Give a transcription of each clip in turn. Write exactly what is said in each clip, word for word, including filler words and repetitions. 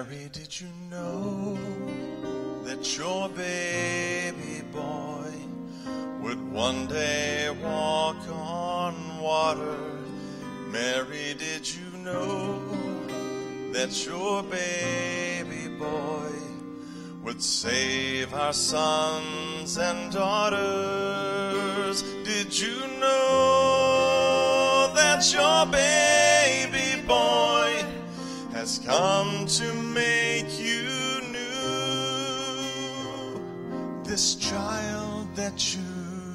Mary, did you know that your baby boy would one day walk on water? Mary, did you know that your baby boy would save our sons and daughters? Did you know that your baby boy has come to make you new? This child that you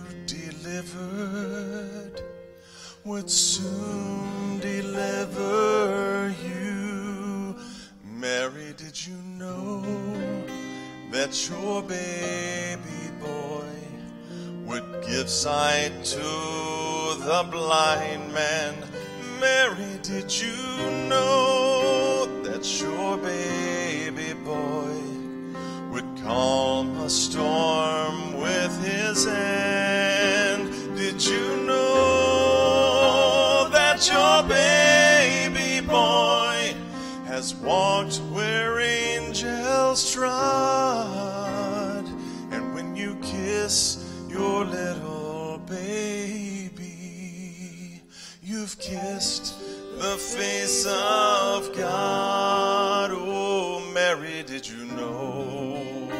delivered would soon deliver you. Mary, did you know that your baby boy would give sight to the blind man? Mary, did you know that your baby boy would calm a storm with his hand? Did you know that your baby boy has walked where angels trod? And when you kiss your little baby, you've kissed the face of God. Oh, Mary, did you know?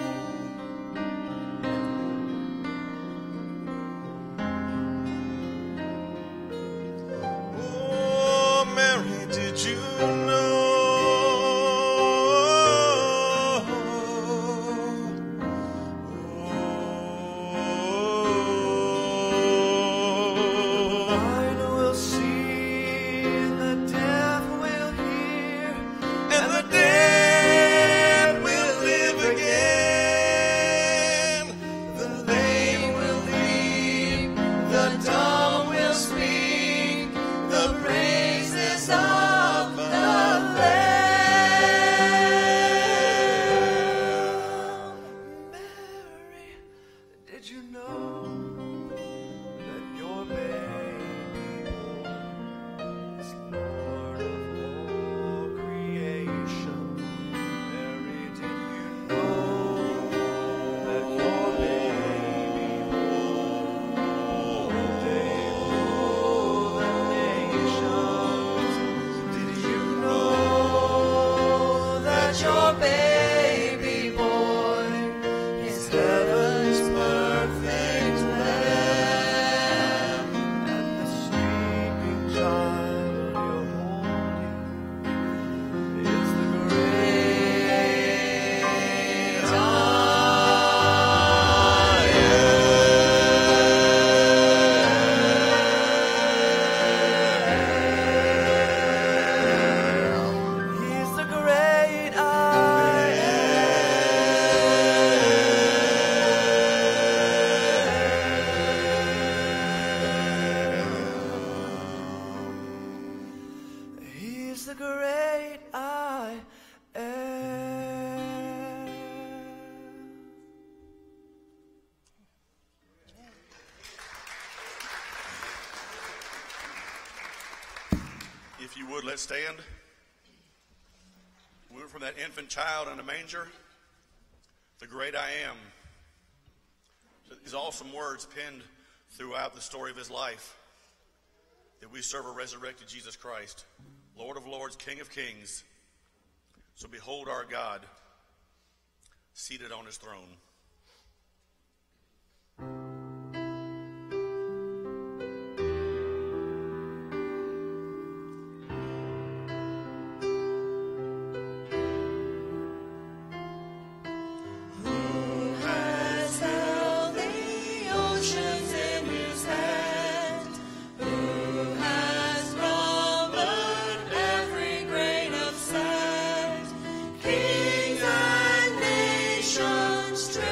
Oh, Mary, did you know? If you would, let's stand. We went from that infant child in a manger, the great I am. These awesome words penned throughout the story of his life, that we serve a resurrected Jesus Christ, Lord of lords, King of kings. So behold our God, seated on his throne. Kings and nations.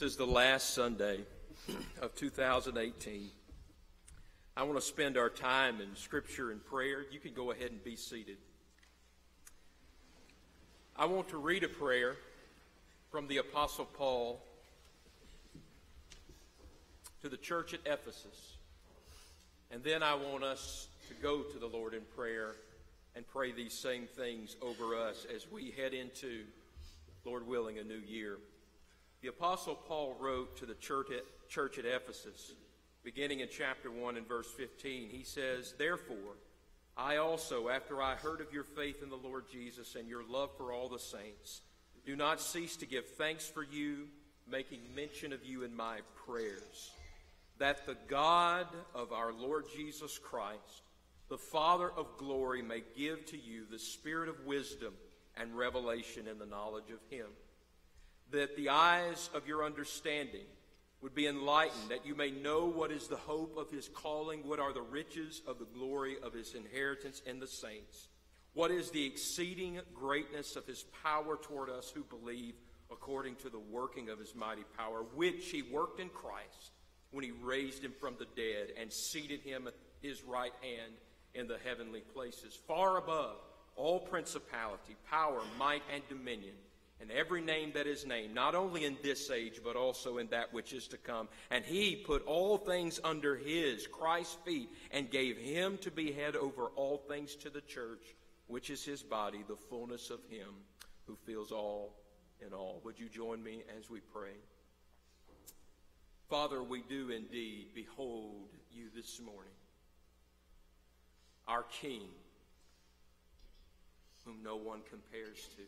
is the last Sunday of two thousand eighteen. I want to spend our time in Scripture and prayer. You can go ahead and be seated. I want to read a prayer from the Apostle Paul to the church at Ephesus. And then I want us to go to the Lord in prayer and pray these same things over us as we head into, Lord willing, a new year. The Apostle Paul wrote to the church at, church at Ephesus, beginning in chapter one and verse fifteen. He says, "Therefore, I also, after I heard of your faith in the Lord Jesus and your love for all the saints, do not cease to give thanks for you, making mention of you in my prayers, that the God of our Lord Jesus Christ, the Father of glory, may give to you the spirit of wisdom and revelation in the knowledge of him, that the eyes of your understanding would be enlightened, that you may know what is the hope of his calling, what are the riches of the glory of his inheritance in the saints, what is the exceeding greatness of his power toward us who believe, according to the working of his mighty power, which he worked in Christ when he raised him from the dead and seated him at his right hand in the heavenly places, far above all principality, power, might, and dominion, and every name that is named, not only in this age, but also in that which is to come. And he put all things under his, Christ's feet, and gave him to be head over all things to the church, which is his body, the fullness of him who fills all in all." Would you join me as we pray? Father, we do indeed behold you this morning, our King, whom no one compares to.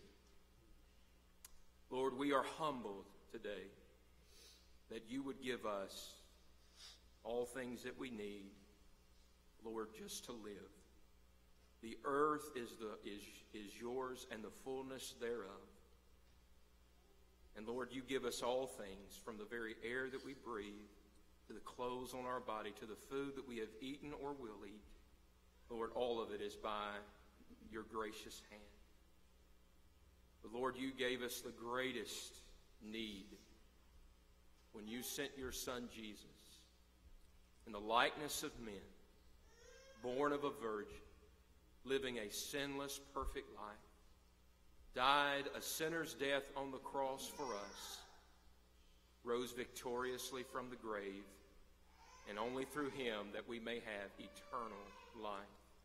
Lord, we are humbled today that you would give us all things that we need, Lord, just to live. The earth is, the, is, is yours and the fullness thereof. And Lord, you give us all things, from the very air that we breathe, to the clothes on our body, to the food that we have eaten or will eat. Lord, all of it is by your gracious hand. But Lord, you gave us the greatest need when you sent your Son Jesus in the likeness of men, born of a virgin, living a sinless, perfect life, died a sinner's death on the cross for us, rose victoriously from the grave, and only through him that we may have eternal life.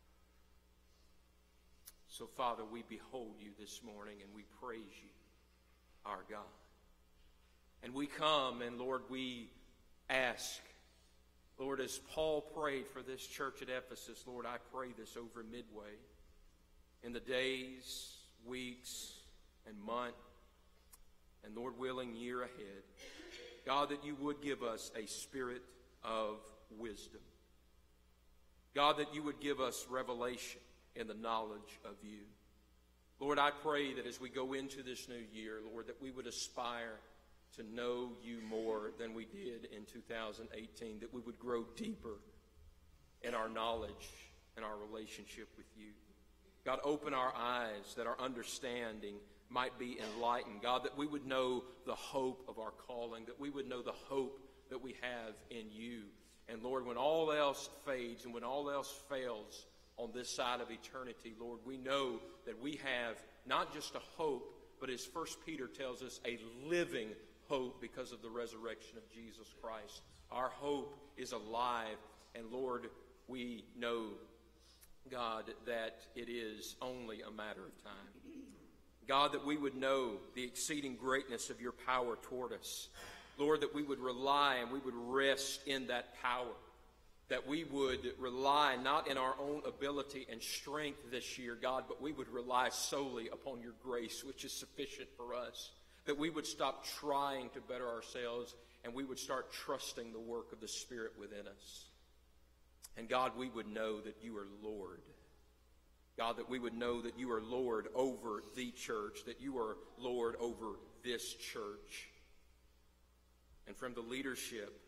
So, Father, we behold you this morning and we praise you, our God. And we come and, Lord, we ask, Lord, as Paul prayed for this church at Ephesus, Lord, I pray this over Midway in the days, weeks, and month, and Lord willing, year ahead. God, that you would give us a spirit of wisdom. God, that you would give us revelation in the knowledge of you. Lord, I pray that as we go into this new year, Lord, that we would aspire to know you more than we did in two thousand eighteen, that we would grow deeper in our knowledge and our relationship with you. God, open our eyes that our understanding might be enlightened. God, that we would know the hope of our calling, that we would know the hope that we have in you. And Lord, when all else fades and when all else fails on this side of eternity, Lord, we know that we have not just a hope, but as First Peter tells us, a living hope because of the resurrection of Jesus Christ. Our hope is alive, and Lord, we know, God, that it is only a matter of time. God, that we would know the exceeding greatness of your power toward us. Lord, that we would rely and we would rest in that power. That we would rely not in our own ability and strength this year, God, but we would rely solely upon your grace, which is sufficient for us. That we would stop trying to better ourselves and we would start trusting the work of the Spirit within us. And God, we would know that you are Lord. God, that we would know that you are Lord over the church, that you are Lord over this church. And from the leadership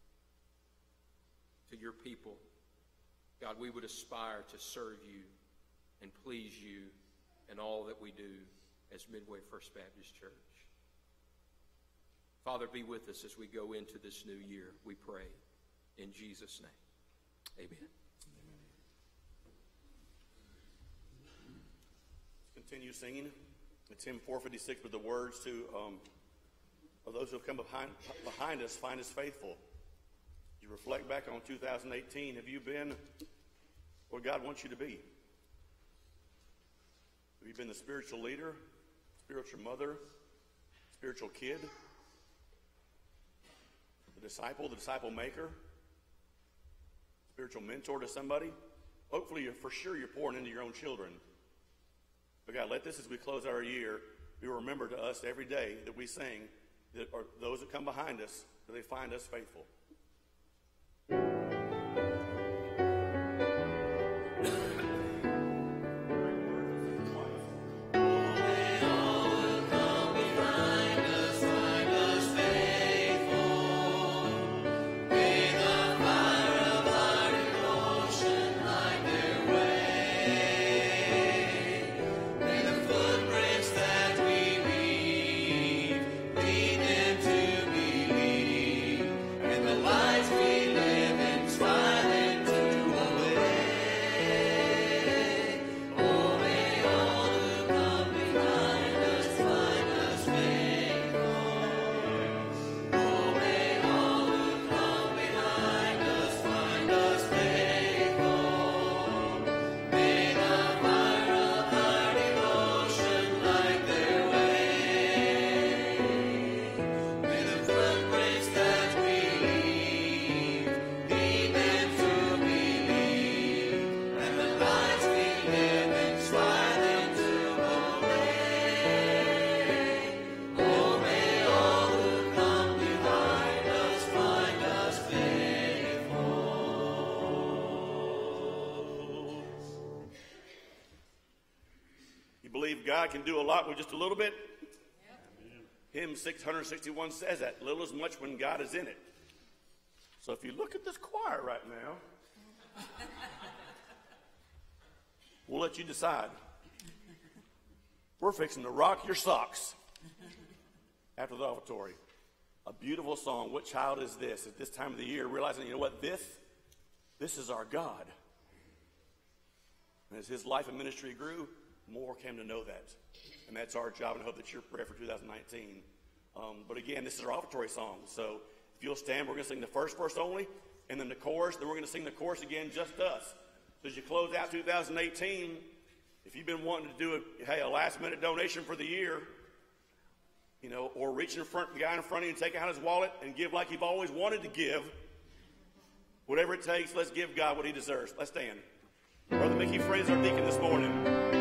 to your people, God, we would aspire to serve you and please you in all that we do as Midway First Baptist Church. Father, be with us as we go into this new year, we pray. In Jesus' name, amen. Let's continue singing. It's hymn four fifty-six with the words to, um, of those who have come behind, behind us, find us faithful. You reflect back on two thousand eighteen. Have you been what God wants you to be? Have you been the spiritual leader, spiritual mother, spiritual kid, the disciple, the disciple maker, spiritual mentor to somebody? Hopefully, you're, for sure, you're pouring into your own children. But God, let this, as we close our year, be remembered to us every day that we sing, that are those that come behind us, that they find us faithful. God can do a lot with just a little bit? Yep. Hymn six sixty-one says that. Little is much when God is in it. So if you look at this choir right now, we'll let you decide. We're fixing to rock your socks after the offertory. A beautiful song. What child is this at this time of the year? Realizing, you know what, this, this is our God. And as his life and ministry grew, more came to know that. And that's our job, and I hope that's your prayer for two thousand nineteen. Um, but again, this is our offertory song. So if you'll stand, we're going to sing the first verse only, and then the chorus. Then we're going to sing the chorus again, just us. So as you close out two thousand eighteen, if you've been wanting to do a, hey, a last-minute donation for the year, you know, or reach in front, the guy in front of you and take out his wallet and give like you've always wanted to give, whatever it takes, let's give God what he deserves. Let's stand. Brother Mickey Friends, our deacon this morning.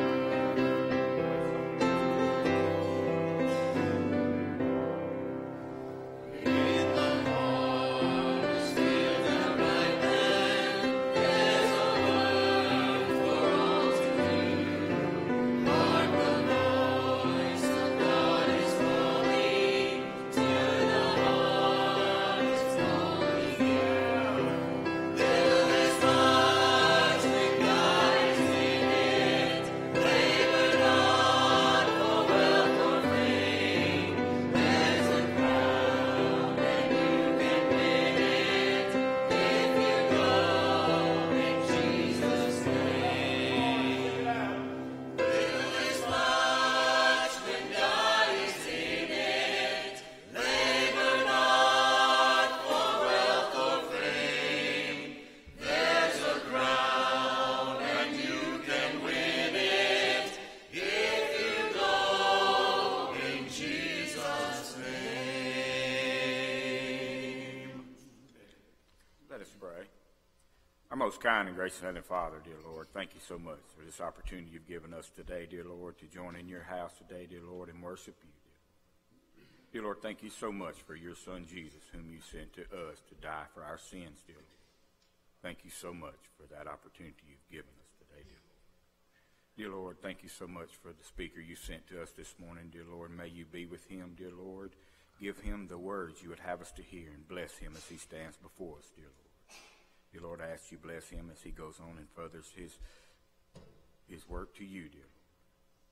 Most kind and gracious Heavenly Father, dear Lord, thank you so much for this opportunity you've given us today, dear Lord, to join in your house today, dear Lord, and worship you. Dear, dear Lord, thank you so much for your Son, Jesus, whom you sent to us to die for our sins, dear Lord. Thank you so much for that opportunity you've given us today, dear Lord. Dear Lord, thank you so much for the speaker you sent to us this morning, dear Lord. May you be with him, dear Lord. Give him the words you would have us to hear, and bless him as he stands before us, dear Lord. Dear Lord, I ask you bless him as he goes on and furthers his his work to you, dear Lord.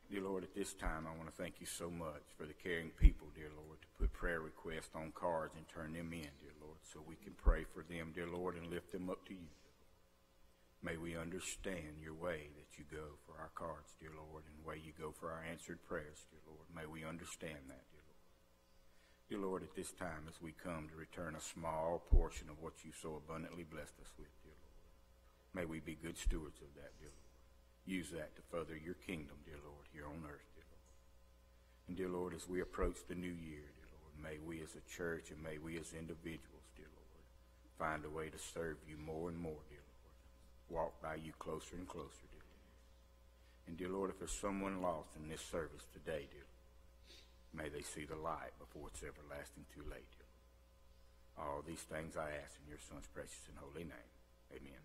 Dear Lord, at this time, I want to thank you so much for the caring people, dear Lord, to put prayer requests on cards and turn them in, dear Lord, so we can pray for them, dear Lord, and lift them up to you. May we understand your way that you go for our cards, dear Lord, and the way you go for our answered prayers, dear Lord. May we understand that, dear Lord. Dear Lord, at this time, as we come to return a small portion of what you so abundantly blessed us with, dear Lord, may we be good stewards of that, dear Lord. Use that to further your kingdom, dear Lord, here on earth, dear Lord. And dear Lord, as we approach the new year, dear Lord, may we as a church and may we as individuals, dear Lord, find a way to serve you more and more, dear Lord. Walk by you closer and closer, dear Lord. And dear Lord, if there's someone lost in this service today, dear Lord, may they see the light before it's everlasting too late, dear Lord. All these things I ask in your Son's precious and holy name. Amen.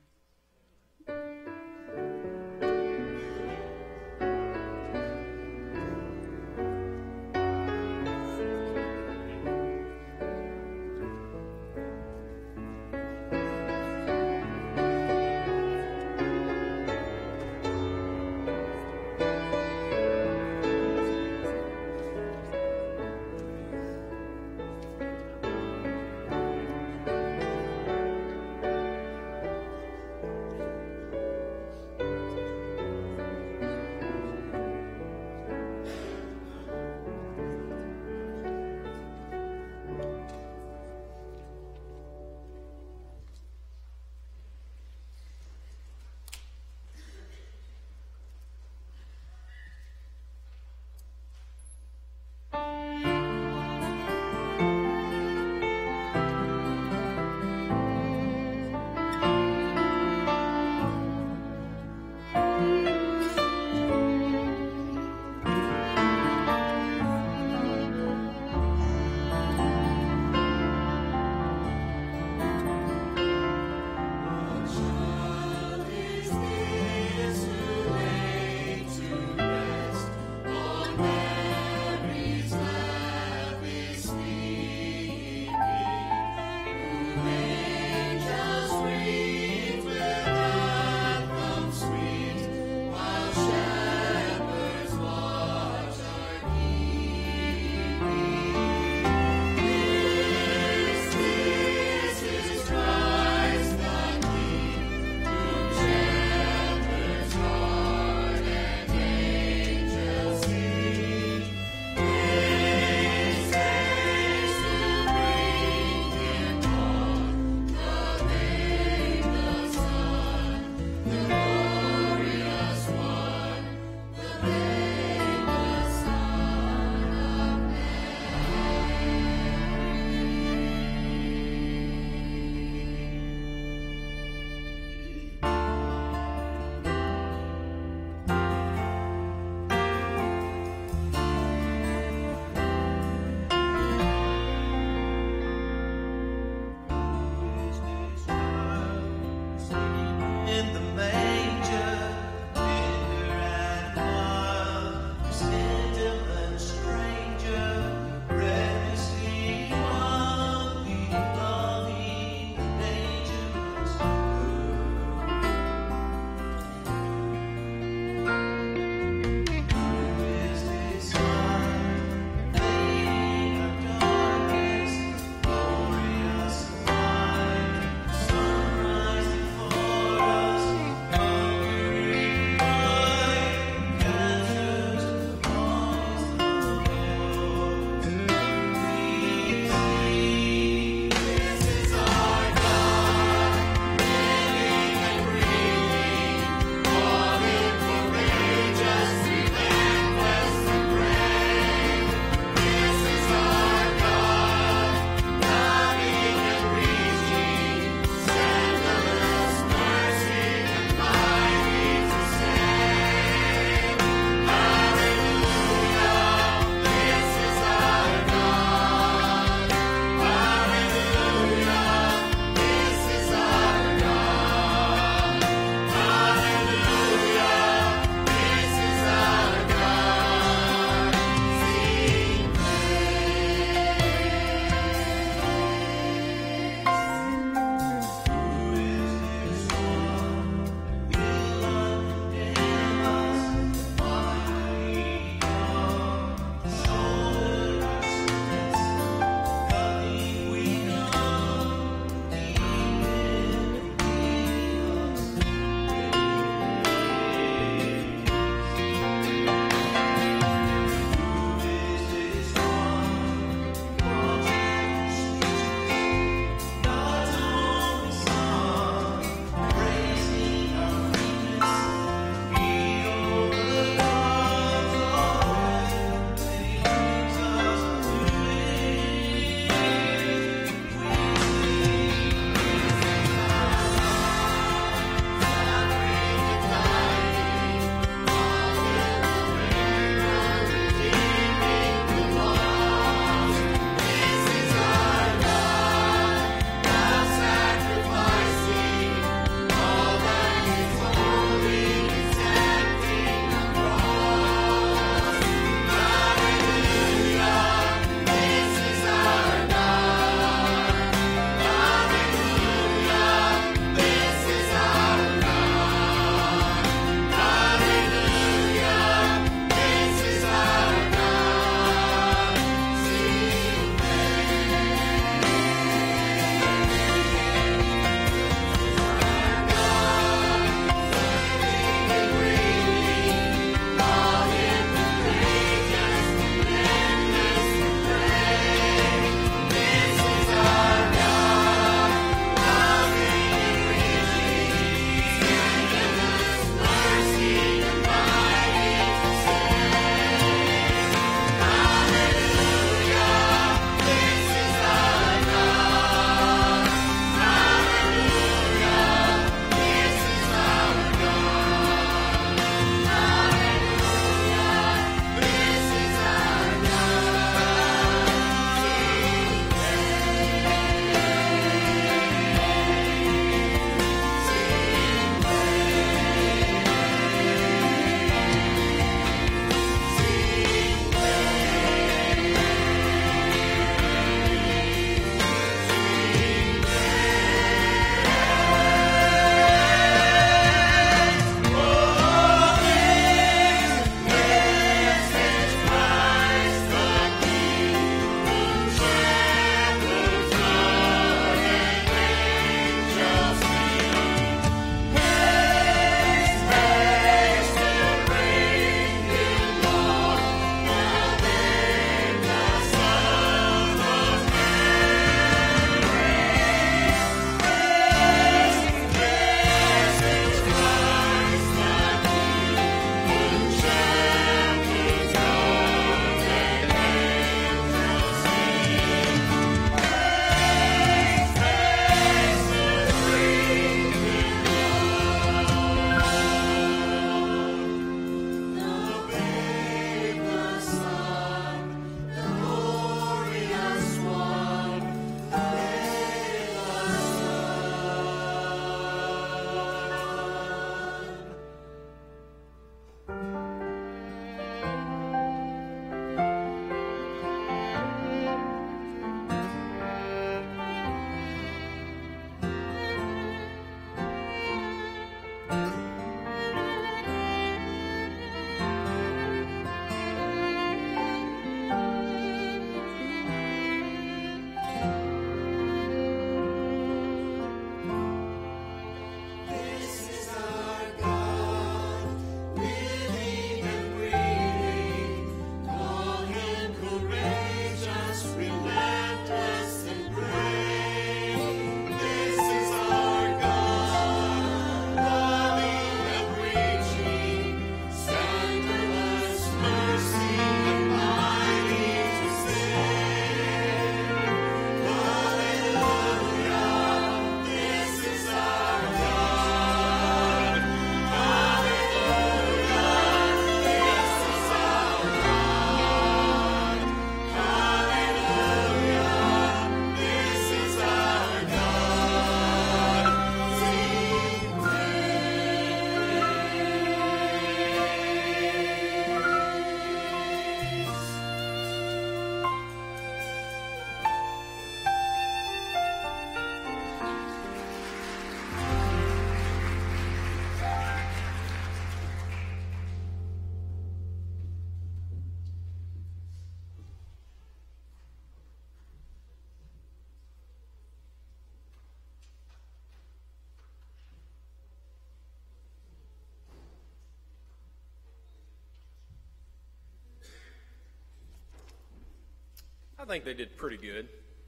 I think they did pretty good.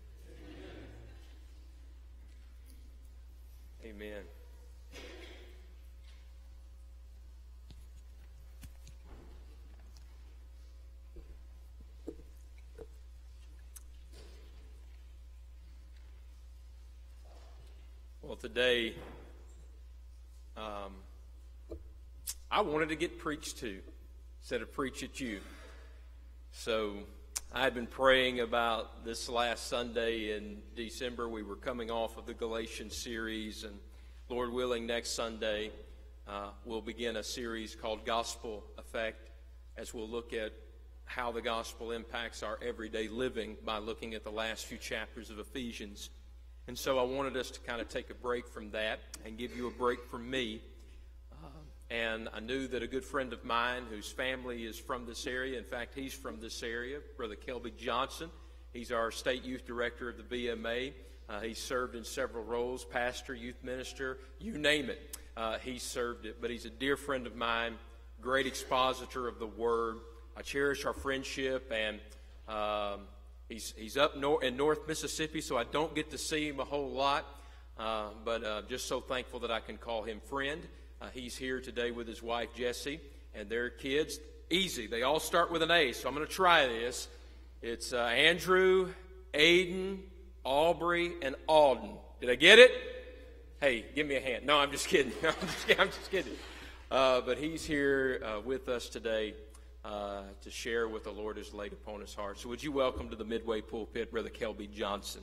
Amen. Well, today, um, I wanted to get preached to instead of preach at you. So I had been praying about this last Sunday in December. We were coming off of the Galatians series, and Lord willing, next Sunday uh, we'll begin a series called Gospel Effect, as we'll look at how the gospel impacts our everyday living by looking at the last few chapters of Ephesians. And so I wanted us to kind of take a break from that and give you a break from me. Uh, and I knew that a good friend of mine whose family is from this area, in fact, he's from this area, Brother Kelby Johnson. He's our state youth director of the B M A. Uh, he's served in several roles, pastor, youth minister, you name it. Uh, he's served it. But he's a dear friend of mine, great expositor of the Word. I cherish our friendship, and um, He's, he's up nor- in North Mississippi, so I don't get to see him a whole lot, uh, but uh, just so thankful that I can call him friend. Uh, he's here today with his wife, Jessie, and their kids. Easy. They all start with an A, so I'm going to try this. It's uh, Andrew, Aiden, Aubrey, and Alden. Did I get it? Hey, give me a hand. No, I'm just kidding. I'm just, I'm just kidding. Uh, but he's here uh, with us today. Uh, to share what the Lord has laid upon his heart. So would you welcome to the Midway pulpit Brother Kelby Johnson.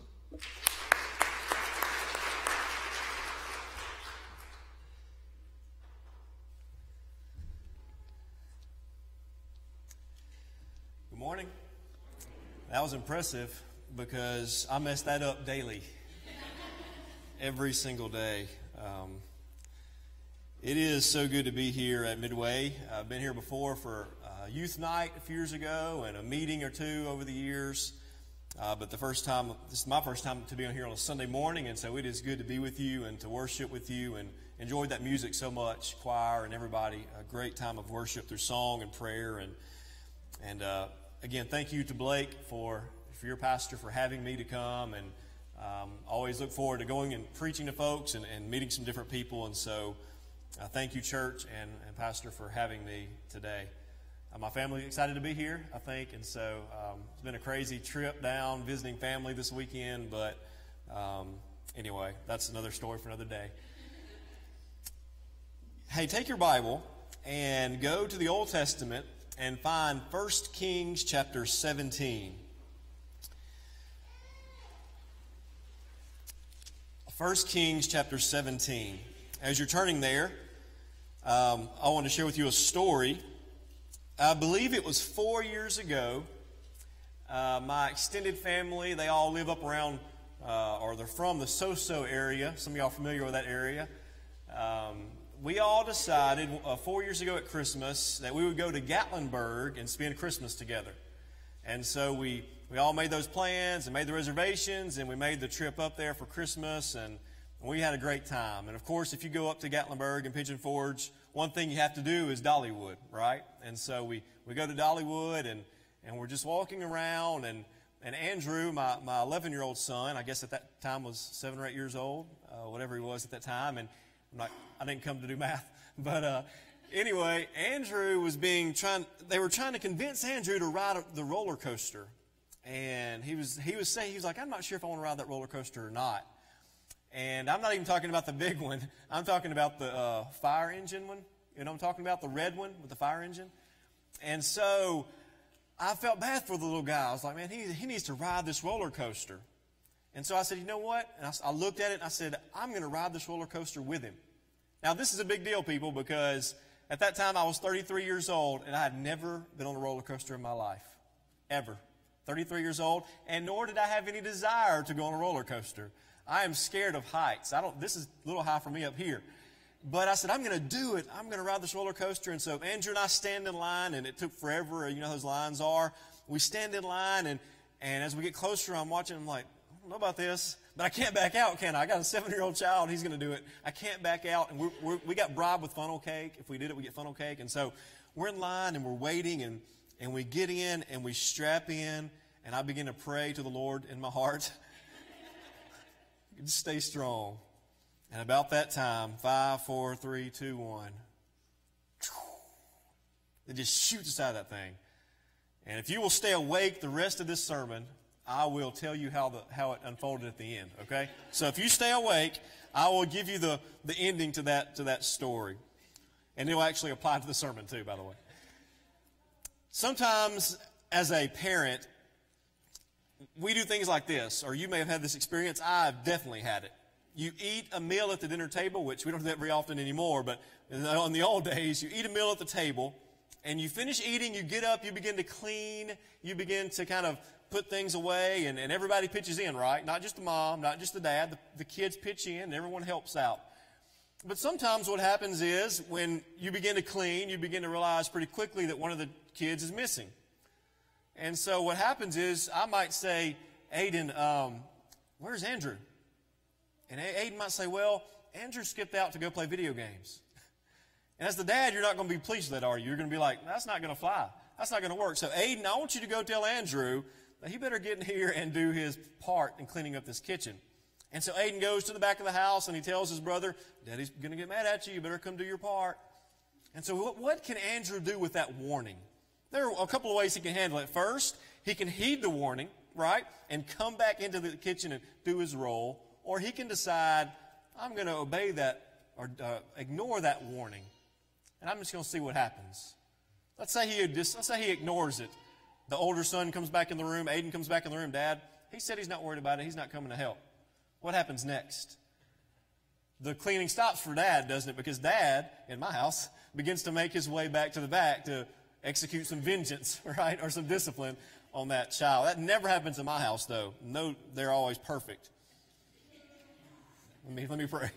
Good morning. That was impressive because I mess that up daily. Every single day. Um, it is so good to be here at Midway. I've been here before for youth night a few years ago and a meeting or two over the years. Uh, but the first time, this is my first time to be on here on a Sunday morning, and so it is good to be with you and to worship with you, and enjoyed that music so much, choir and everybody. A great time of worship through song and prayer. And and uh, again, thank you to Blake for, for your pastor for having me to come, and um, always look forward to going and preaching to folks and, and meeting some different people. And so uh, thank you, church and, and pastor, for having me today. Uh, my family is excited to be here, I think, and so um, it's been a crazy trip down visiting family this weekend, but um, anyway, that's another story for another day. Hey, take your Bible and go to the Old Testament and find First Kings chapter seventeen. First Kings chapter seventeen. As you're turning there, um, I want to share with you a story. I believe it was four years ago. Uh, my extended family, they all live up around, uh, or they're from the Soso area. Some of y'all are familiar with that area. Um, we all decided uh, four years ago at Christmas that we would go to Gatlinburg and spend Christmas together. And so we, we all made those plans and made the reservations, and we made the trip up there for Christmas, and we had a great time. And of course, if you go up to Gatlinburg and Pigeon Forge, one thing you have to do is Dollywood, right? And so we, we go to Dollywood, and, and we're just walking around, and, and Andrew, my, my eleven-year-old son, I guess at that time was seven or eight years old, uh, whatever he was at that time, and I'm not, I didn't come to do math, but uh, anyway, Andrew was being, trying, they were trying to convince Andrew to ride the roller coaster, and he was, he was saying, he was like, I'm not sure if I want to ride that roller coaster or not. And I'm not even talking about the big one. I'm talking about the uh, fire engine one. You know what I'm talking about? The red one with the fire engine. And so I felt bad for the little guy. I was like, man, he, he needs to ride this roller coaster. And so I said, you know what? And I, I looked at it and I said, I'm going to ride this roller coaster with him. Now, this is a big deal, people, because at that time I was thirty-three years old, and I had never been on a roller coaster in my life. Ever. thirty-three years old, and nor did I have any desire to go on a roller coaster. I am scared of heights. I don't. This is a little high for me up here. But I said, I'm going to do it. I'm going to ride this roller coaster. And so Andrew and I stand in line, and it took forever. You know how those lines are. We stand in line, and, and as we get closer, I'm watching. I'm like, I don't know about this, but I can't back out, can I? I got a seven-year-old child. He's going to do it. I can't back out. And we're, we're, we got bribed with funnel cake. If we did it, we get funnel cake. And so we're in line, and we're waiting, and, and we get in, and we strap in. and I begin to pray to the Lord in my heart. Just stay strong. And about that time, five, four, three, two, one, it just shoots us out of that thing. And if you will stay awake the rest of this sermon, I will tell you how the how it unfolded at the end, okay? So if you stay awake, I will give you the, the ending to that to that story. And it will actually apply to the sermon too, by the way. Sometimes as a parent, we do things like this, or you may have had this experience. I've definitely had it. You eat a meal at the dinner table, which we don't do that very often anymore, but in the, in the old days, you eat a meal at the table, and you finish eating, you get up, you begin to clean, you begin to kind of put things away, and, and everybody pitches in, right? Not just the mom, not just the dad. The, the kids pitch in, and everyone helps out. But sometimes what happens is when you begin to clean, you begin to realize pretty quickly that one of the kids is missing. And so what happens is I might say, Aiden, um, where's Andrew? And Aiden might say, well, Andrew skipped out to go play video games. And as the dad, you're not going to be pleased with that, are you? You're going to be like, that's not going to fly. That's not going to work. So Aiden, I want you to go tell Andrew that he better get in here and do his part in cleaning up this kitchen. And so Aiden goes to the back of the house and he tells his brother, Daddy's going to get mad at you. You better come do your part. And so what, what can Andrew do with that warning? There are a couple of ways he can handle it. First, he can heed the warning, right, and come back into the kitchen and do his role. Or he can decide, I'm going to obey that or uh, ignore that warning, and I'm just going to see what happens. Let's say he just, let's say he ignores it. The older son comes back in the room. Aiden comes back in the room. Dad, he said he's not worried about it. He's not coming to help. What happens next? The cleaning stops for Dad, doesn't it? Because Dad, in my house, begins to make his way back to the back to execute some vengeance, right, or some discipline on that child. That never happens in my house, though. No, they're always perfect. Let me, let me pray.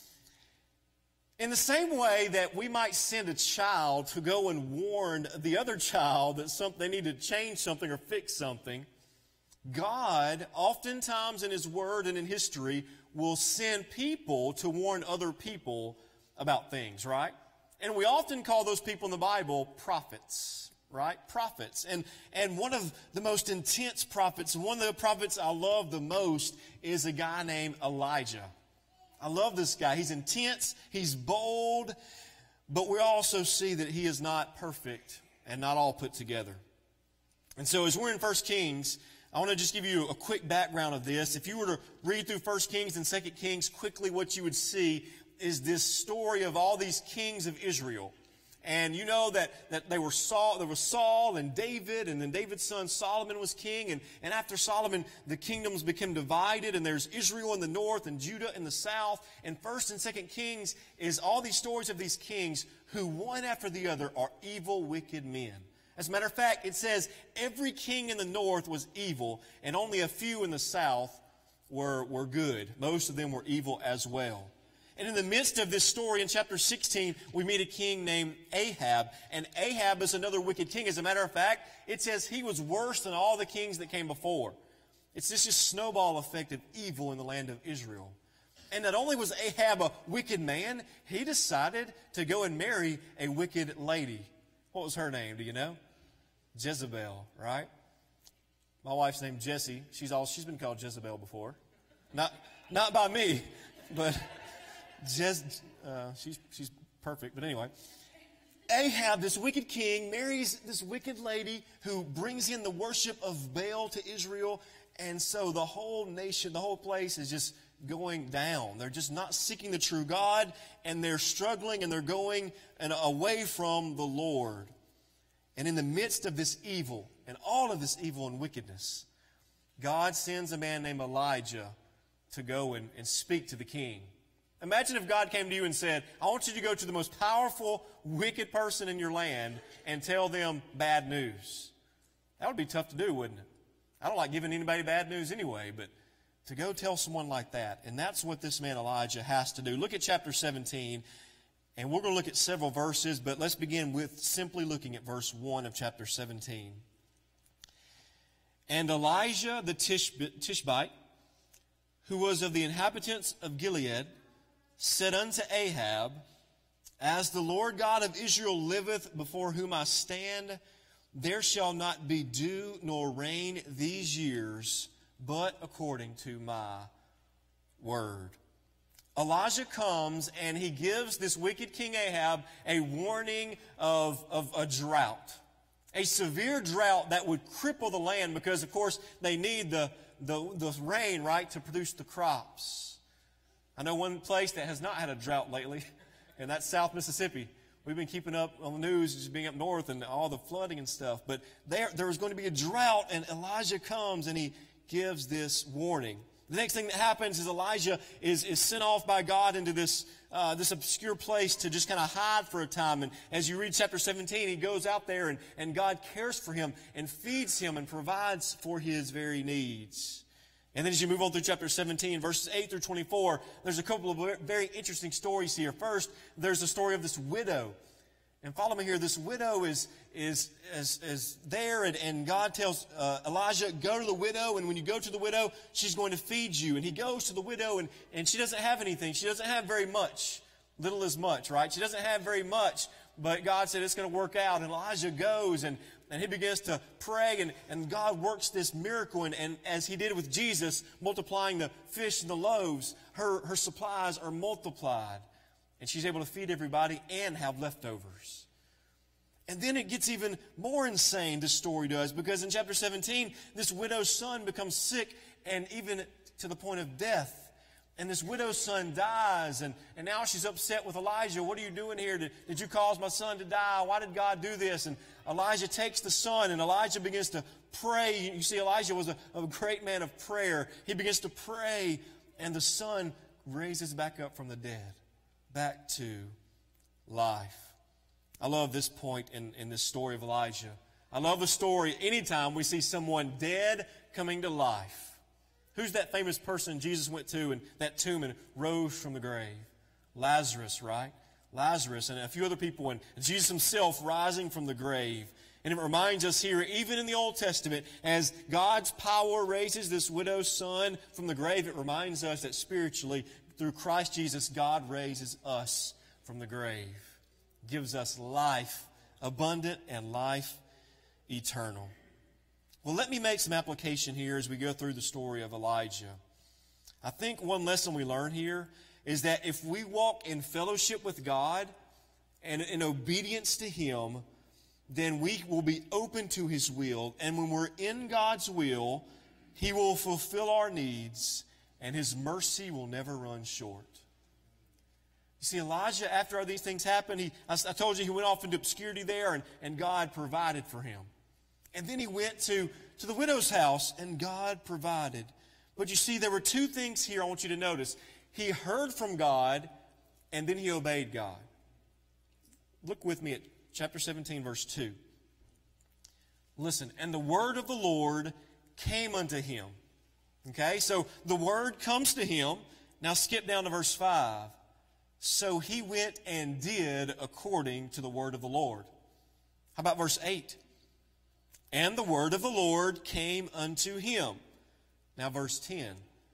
In the same way that we might send a child to go and warn the other child that some, they need to change something or fix something, God, oftentimes in His Word and in history, will send people to warn other people about things, right? And we often call those people in the Bible prophets, right? Prophets. And, and one of the most intense prophets, one of the prophets I love the most is a guy named Elijah. I love this guy. He's intense, he's bold, but we also see that he is not perfect and not all put together. And so as we're in First Kings, I want to just give you a quick background of this. If you were to read through First Kings and Second Kings, quickly what you would see is this story of all these kings of Israel. And you know that, that they were Saul, there was Saul and David, and then David's son Solomon was king. And, and after Solomon, the kingdoms became divided, and there's Israel in the north and Judah in the south. And First and Second Kings is all these stories of these kings who, one after the other, are evil, wicked men. As a matter of fact, it says every king in the north was evil, and only a few in the south were, were good. Most of them were evil as well. And in the midst of this story in chapter sixteen, we meet a king named Ahab. And Ahab is another wicked king. As a matter of fact, it says he was worse than all the kings that came before. It's just a snowball effect of evil in the land of Israel. And not only was Ahab a wicked man, he decided to go and marry a wicked lady. What was her name? Do you know? Jezebel, right? My wife's named Jessie. She's all she's been called Jezebel before. Not not by me, but Jez, uh, she's she's perfect. But anyway, Ahab, this wicked king, marries this wicked lady who brings in the worship of Baal to Israel, and so the whole nation, the whole place is just going down. They're just not seeking the true God, and they're struggling, and they're going and away from the Lord. And in the midst of this evil, and all of this evil and wickedness, God sends a man named Elijah to go and, and speak to the king. Imagine if God came to you and said, I want you to go to the most powerful, wicked person in your land and tell them bad news. That would be tough to do, wouldn't it? I don't like giving anybody bad news anyway, but to go tell someone like that, and that's what this man Elijah has to do. Look at chapter seventeen. And we're going to look at several verses, but let's begin with simply looking at verse one of chapter seventeen. And Elijah the Tishbite, who was of the inhabitants of Gilead, said unto Ahab, As the Lord God of Israel liveth, before whom I stand, there shall not be dew nor rain these years, but according to my word. Elijah comes and he gives this wicked King Ahab a warning of, of a drought. A severe drought that would cripple the land because, of course, they need the, the, the rain, right, to produce the crops. I know one place that has not had a drought lately, and that's South Mississippi. We've been keeping up on the news, just being up north and all the flooding and stuff. But there, there was going to be a drought, and Elijah comes and he gives this warning. The next thing that happens is Elijah is, is sent off by God into this, uh, this obscure place to just kind of hide for a time. And as you read chapter seventeen, he goes out there and, and God cares for him and feeds him and provides for his very needs. And then as you move on through chapter seventeen, verses eight through twenty-four, there's a couple of very interesting stories here. First, there's the story of this widow. And follow me here. This widow is, is, is, is there, and, and God tells uh, Elijah, go to the widow, and when you go to the widow, she's going to feed you. And he goes to the widow, and, and she doesn't have anything. She doesn't have very much. Little is much, right? She doesn't have very much, but God said it's going to work out. And Elijah goes, and, and he begins to pray, and, and God works this miracle. And, and as he did with Jesus, multiplying the fish and the loaves, her, her supplies are multiplied. And she's able to feed everybody and have leftovers. And then it gets even more insane, this story does, because in chapter seventeen, this widow's son becomes sick and even to the point of death. And this widow's son dies, and, and now she's upset with Elijah. What are you doing here? Did, did you cause my son to die? Why did God do this? And Elijah takes the son, and Elijah begins to pray. You see, Elijah was a, a great man of prayer. He begins to pray, and the son raises back up from the dead. Back to life. I love this point in, in this story of Elijah. I love the story anytime we see someone dead coming to life. Who's that famous person Jesus went to in that tomb and rose from the grave? Lazarus, right? Lazarus and a few other people, and Jesus himself rising from the grave. And it reminds us here, even in the Old Testament, as God's power raises this widow's son from the grave, it reminds us that spiritually, through Christ Jesus, God raises us from the grave. Gives us life abundant and life eternal. Well, let me make some application here as we go through the story of Elijah. I think one lesson we learn here is that if we walk in fellowship with God and in obedience to Him, then we will be open to His will. And when we're in God's will, He will fulfill our needs, and His mercy will never run short. You see, Elijah, after all these things happened, he, I, I told you he went off into obscurity there, and, and God provided for him. And then he went to, to the widow's house, and God provided. But you see, there were two things here I want you to notice. He heard from God, and then he obeyed God. Look with me at chapter seventeen, verse two. Listen, and the word of the Lord came unto him. Okay, so the word comes to him. Now skip down to verse five. So he went and did according to the word of the Lord. How about verse eight? And the word of the Lord came unto him. Now verse ten.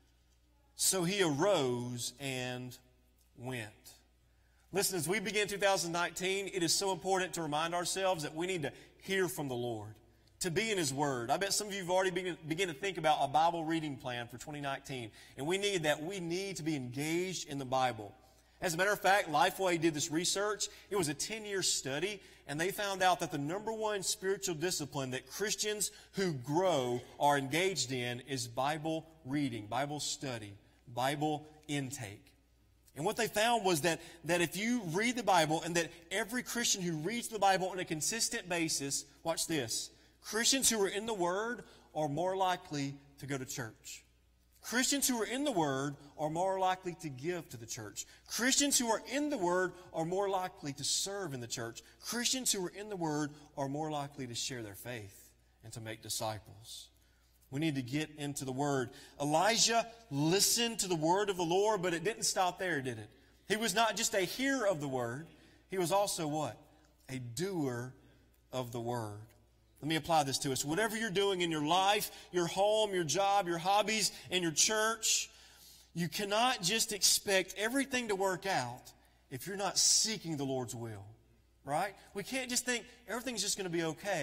So he arose and went. Listen, as we begin two thousand nineteen, it is so important to remind ourselves that we need to hear from the Lord, to be in His Word. I bet some of you have already begin, begin to think about a Bible reading plan for twenty nineteen. And we need that. We need to be engaged in the Bible. As a matter of fact, Lifeway did this research. It was a ten-year study, and they found out that the number one spiritual discipline that Christians who grow are engaged in is Bible reading, Bible study, Bible intake. And what they found was that, that if you read the Bible, and that every Christian who reads the Bible on a consistent basis, watch this, Christians who are in the Word are more likely to go to church. Christians who are in the Word are more likely to give to the church. Christians who are in the Word are more likely to serve in the church. Christians who are in the Word are more likely to share their faith and to make disciples. We need to get into the Word. Elijah listened to the Word of the Lord, but it didn't stop there, did it? He was not just a hearer of the Word. He was also what? A doer of the Word. Let me apply this to us. Whatever you're doing in your life, your home, your job, your hobbies, and your church, you cannot just expect everything to work out if you're not seeking the Lord's will, right? We can't just think everything's just going to be okay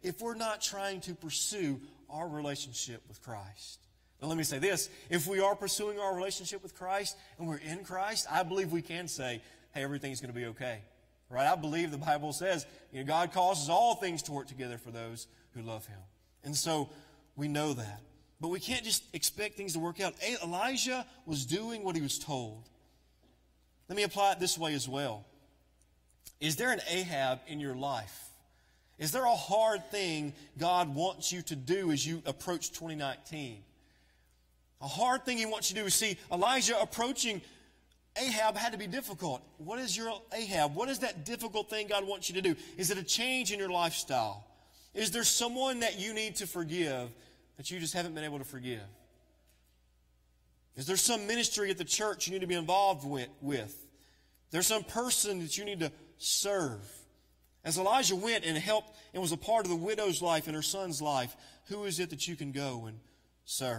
if we're not trying to pursue our relationship with Christ. Now let me say this. If we are pursuing our relationship with Christ and we're in Christ, I believe we can say, hey, everything's going to be okay. Right? I believe the Bible says, you know, God causes all things to work together for those who love Him. And so we know that. But we can't just expect things to work out. Elijah was doing what he was told. Let me apply it this way as well. Is there an Ahab in your life? Is there a hard thing God wants you to do as you approach twenty nineteen? A hard thing He wants you to do. See, Elijah approaching Ahab had to be difficult. What is your Ahab? What is that difficult thing God wants you to do? Is it a change in your lifestyle? Is there someone that you need to forgive that you just haven't been able to forgive? Is there some ministry at the church you need to be involved with? with? There's some person that you need to serve. As Elijah went and helped and was a part of the widow's life and her son's life, who is it that you can go and serve?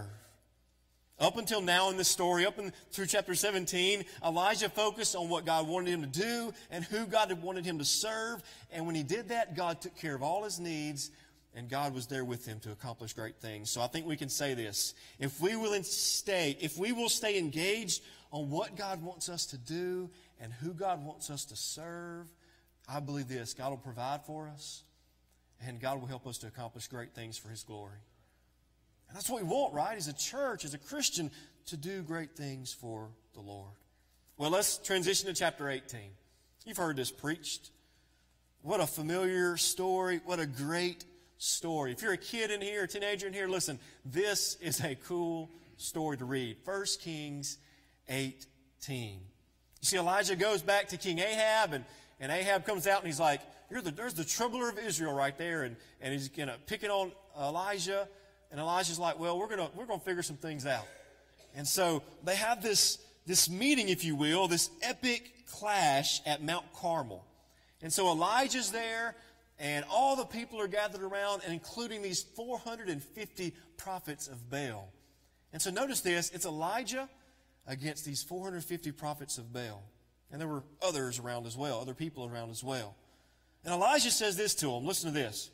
Up until now in this story, up in, through chapter seventeen, Elijah focused on what God wanted him to do and who God had wanted him to serve. And when he did that, God took care of all his needs, and God was there with him to accomplish great things. So I think we can say this. If we will stay, if we will stay engaged on what God wants us to do and who God wants us to serve, I believe this. God will provide for us, and God will help us to accomplish great things for His glory. And that's what we want, right? As a church, as a Christian, to do great things for the Lord. Well, let's transition to chapter eighteen. You've heard this preached. What a familiar story. What a great story. If you're a kid in here, a teenager in here, listen, this is a cool story to read. First Kings eighteen. You see, Elijah goes back to King Ahab, and, and Ahab comes out and he's like, You're the, there's the troubler of Israel right there. And, and he's you know, picking on Elijah. And Elijah's like, well, we're going we're gonna figure some things out. And so they have this, this meeting, if you will, this epic clash at Mount Carmel. And so Elijah's there, and all the people are gathered around, and including these four hundred fifty prophets of Baal. And so notice this, it's Elijah against these four hundred fifty prophets of Baal. And there were others around as well, other people around as well. And Elijah says this to them, listen to this.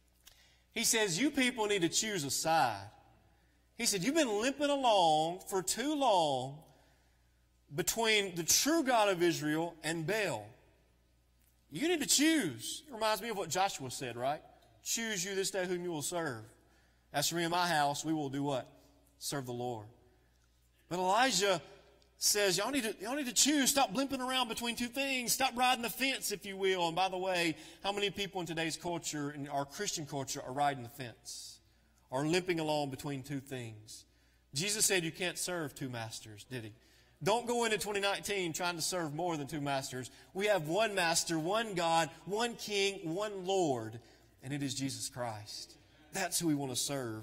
He says, you people need to choose a side. He said, you've been limping along for too long between the true God of Israel and Baal. You need to choose. It reminds me of what Joshua said, right? Choose you this day whom you will serve. As for me and my house, we will do what? Serve the Lord. But Elijah says, y'all need to, y'all need to choose. Stop blimping around between two things. Stop riding the fence, if you will. And by the way, how many people in today's culture, in our Christian culture, are riding the fence? Or limping along between two things? Jesus said you can't serve two masters, did He? Don't go into twenty nineteen trying to serve more than two masters. We have one master, one God, one King, one Lord, and it is Jesus Christ. That's who we want to serve.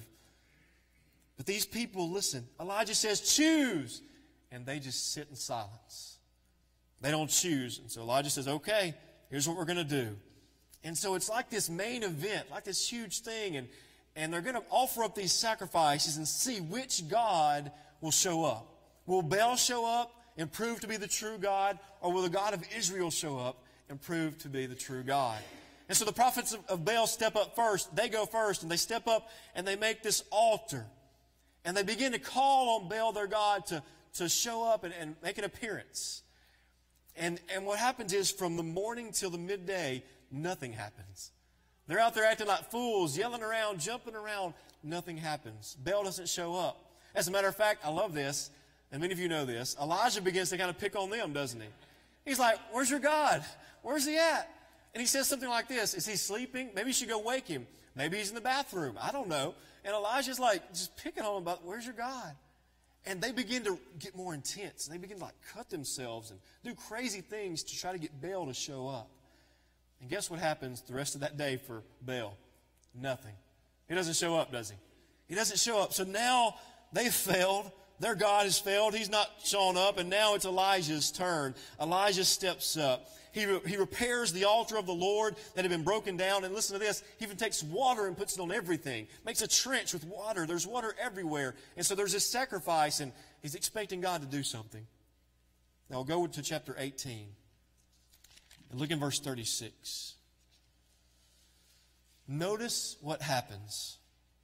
But these people, listen, Elijah says, choose. And they just sit in silence. They don't choose. And so Elijah says, okay, here's what we're going to do. And so it's like this main event, like this huge thing. And, and they're going to offer up these sacrifices and see which God will show up. Will Baal show up and prove to be the true God? Or will the God of Israel show up and prove to be the true God? And so the prophets of, of Baal step up first. They go first, and they step up and they make this altar. And they begin to call on Baal, their God, to to show up and, and make an appearance. And, and what happens is from the morning till the midday, nothing happens. They're out there acting like fools, yelling around, jumping around. Nothing happens. Baal doesn't show up. As a matter of fact, I love this, and many of you know this. Elijah begins to kind of pick on them, doesn't he? He's like, where's your God? Where's he at? And he says something like this. Is he sleeping? Maybe you should go wake him. Maybe he's in the bathroom. I don't know. And Elijah's like just picking on him about, where's your God? And they begin to get more intense. They begin to like cut themselves and do crazy things to try to get Baal to show up. And guess what happens the rest of that day for Baal? Nothing. He doesn't show up, does he? He doesn't show up. So now they've failed. Their God has failed. He's not shown up. And now it's Elijah's turn. Elijah steps up. He, re- he repairs the altar of the Lord that had been broken down. And listen to this. He even takes water and puts it on everything. Makes a trench with water. There's water everywhere. And so there's this sacrifice, and he's expecting God to do something. Now we'll go to chapter eighteen. And look in verse thirty-six. notice what happens.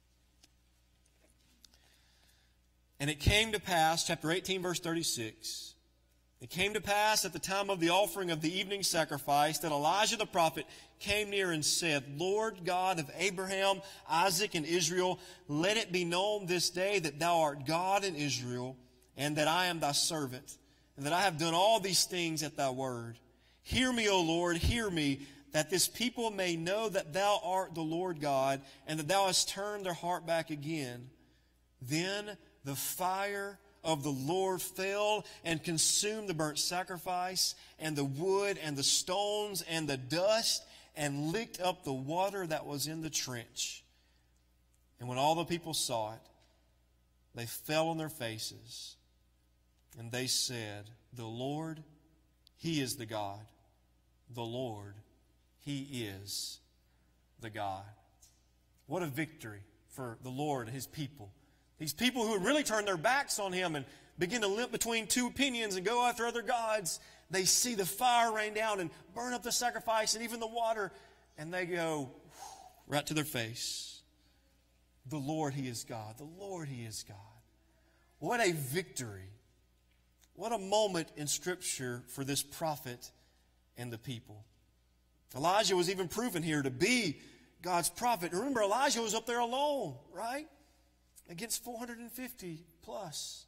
And it came to pass, chapter eighteen, verse thirty-six, it came to pass at the time of the offering of the evening sacrifice that Elijah the prophet came near and said, Lord God of Abraham, Isaac, and Israel, let it be known this day that thou art God in Israel, and that I am thy servant, and that I have done all these things at thy word. Hear me, O Lord, hear me, that this people may know that thou art the Lord God, and that thou hast turned their heart back again. Then the fire of the Lord fell and consumed the burnt sacrifice, and the wood, and the stones, and the dust, and licked up the water that was in the trench. And when all the people saw it, they fell on their faces, and they said, The Lord, He is the God. The Lord, He is the God. What a victory for the Lord and His people. These people who had really turned their backs on Him and begin to limp between two opinions and go after other gods, they see the fire rain down and burn up the sacrifice and even the water, and they go right to their face. The Lord, He is God. The Lord, He is God. What a victory. What a moment in Scripture for this prophet and the people. Elijah was even proven here to be God's prophet. Remember, Elijah was up there alone, right? Against four hundred fifty plus.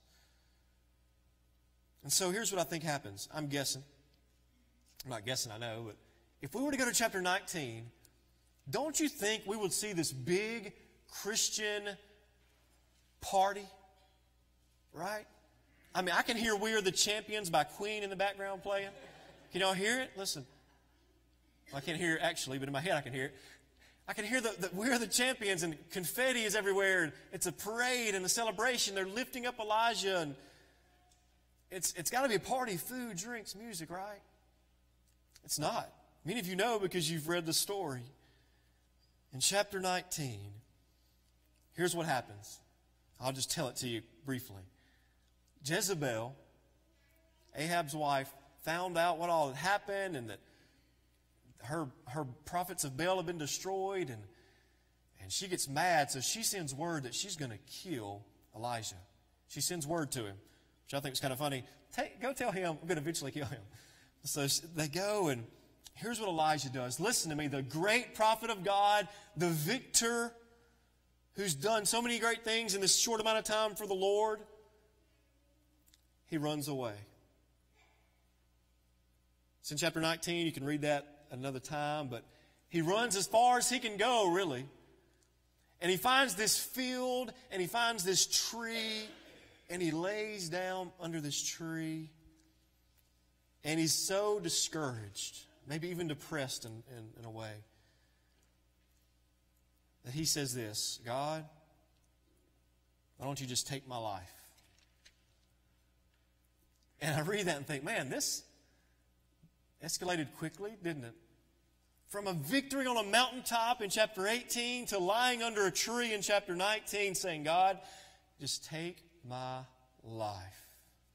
And so here's what I think happens. I'm guessing. I'm not guessing, I know, but if we were to go to chapter nineteen, don't you think we would see this big Christian party? Right? I mean, I can hear We Are the Champions by Queen in the background playing. Can y'all hear it? Listen. I can't hear it actually, but in my head I can hear it. I can hear the, the We Are the Champions, and confetti is everywhere. And it's a parade and a celebration. They're lifting up Elijah, and it's it's got to be a party, food, drinks, music, right? It's not. Many of you know because you've read the story. In chapter nineteen, here's what happens. I'll just tell it to you briefly. Jezebel, Ahab's wife, found out what all had happened and that her her prophets of Baal have been destroyed, and and she gets mad, so she sends word that she's going to kill Elijah. She sends word to him, which I think is kind of funny. Take, go tell him I'm going to eventually kill him. So they go, and here's what Elijah does. Listen to me, the great prophet of God, the victor, who's done so many great things in this short amount of time for the Lord, he runs away. It's in chapter nineteen. You can read that another time, but he runs as far as he can go, really. And he finds this field, and he finds this tree, and he lays down under this tree, and he's so discouraged, maybe even depressed in, in, in a way, that he says this, God, why don't you just take my life? And I read that and think, man, this escalated quickly, didn't it? From a victory on a mountaintop in chapter eighteen to lying under a tree in chapter nineteen, saying, God, just take my life.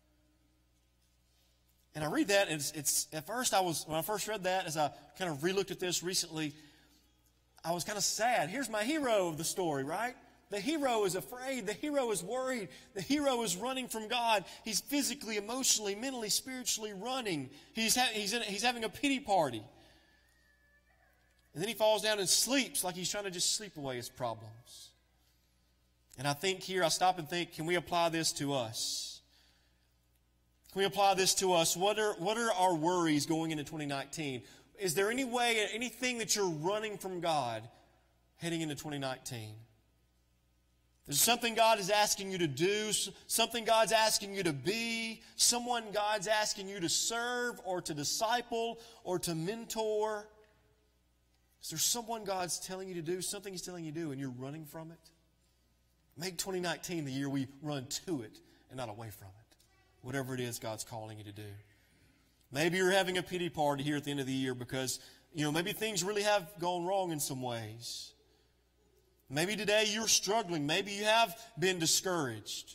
And I read that, and it's, it's at first I was, when I first read that, as I kind of re-looked at this recently, I was kind of sad. Here's my hero of the story, right? The hero is afraid. The hero is worried. The hero is running from God. He's physically, emotionally, mentally, spiritually running. He's, ha- he's, in, he's having a pity party. And then he falls down and sleeps like he's trying to just sleep away his problems. And I think here, I stop and think, can we apply this to us? Can we apply this to us? What are, what are our worries going into twenty nineteen? Is there any way, anything that you're running from God heading into twenty nineteen? There's something God is asking you to do, something God's asking you to be, someone God's asking you to serve or to disciple or to mentor. Is there someone God's telling you to do, something He's telling you to do, and you're running from it? Make twenty nineteen the year we run to it and not away from it. Whatever it is God's calling you to do. Maybe you're having a pity party here at the end of the year because, you know, maybe things really have gone wrong in some ways. Maybe today you're struggling. Maybe you have been discouraged.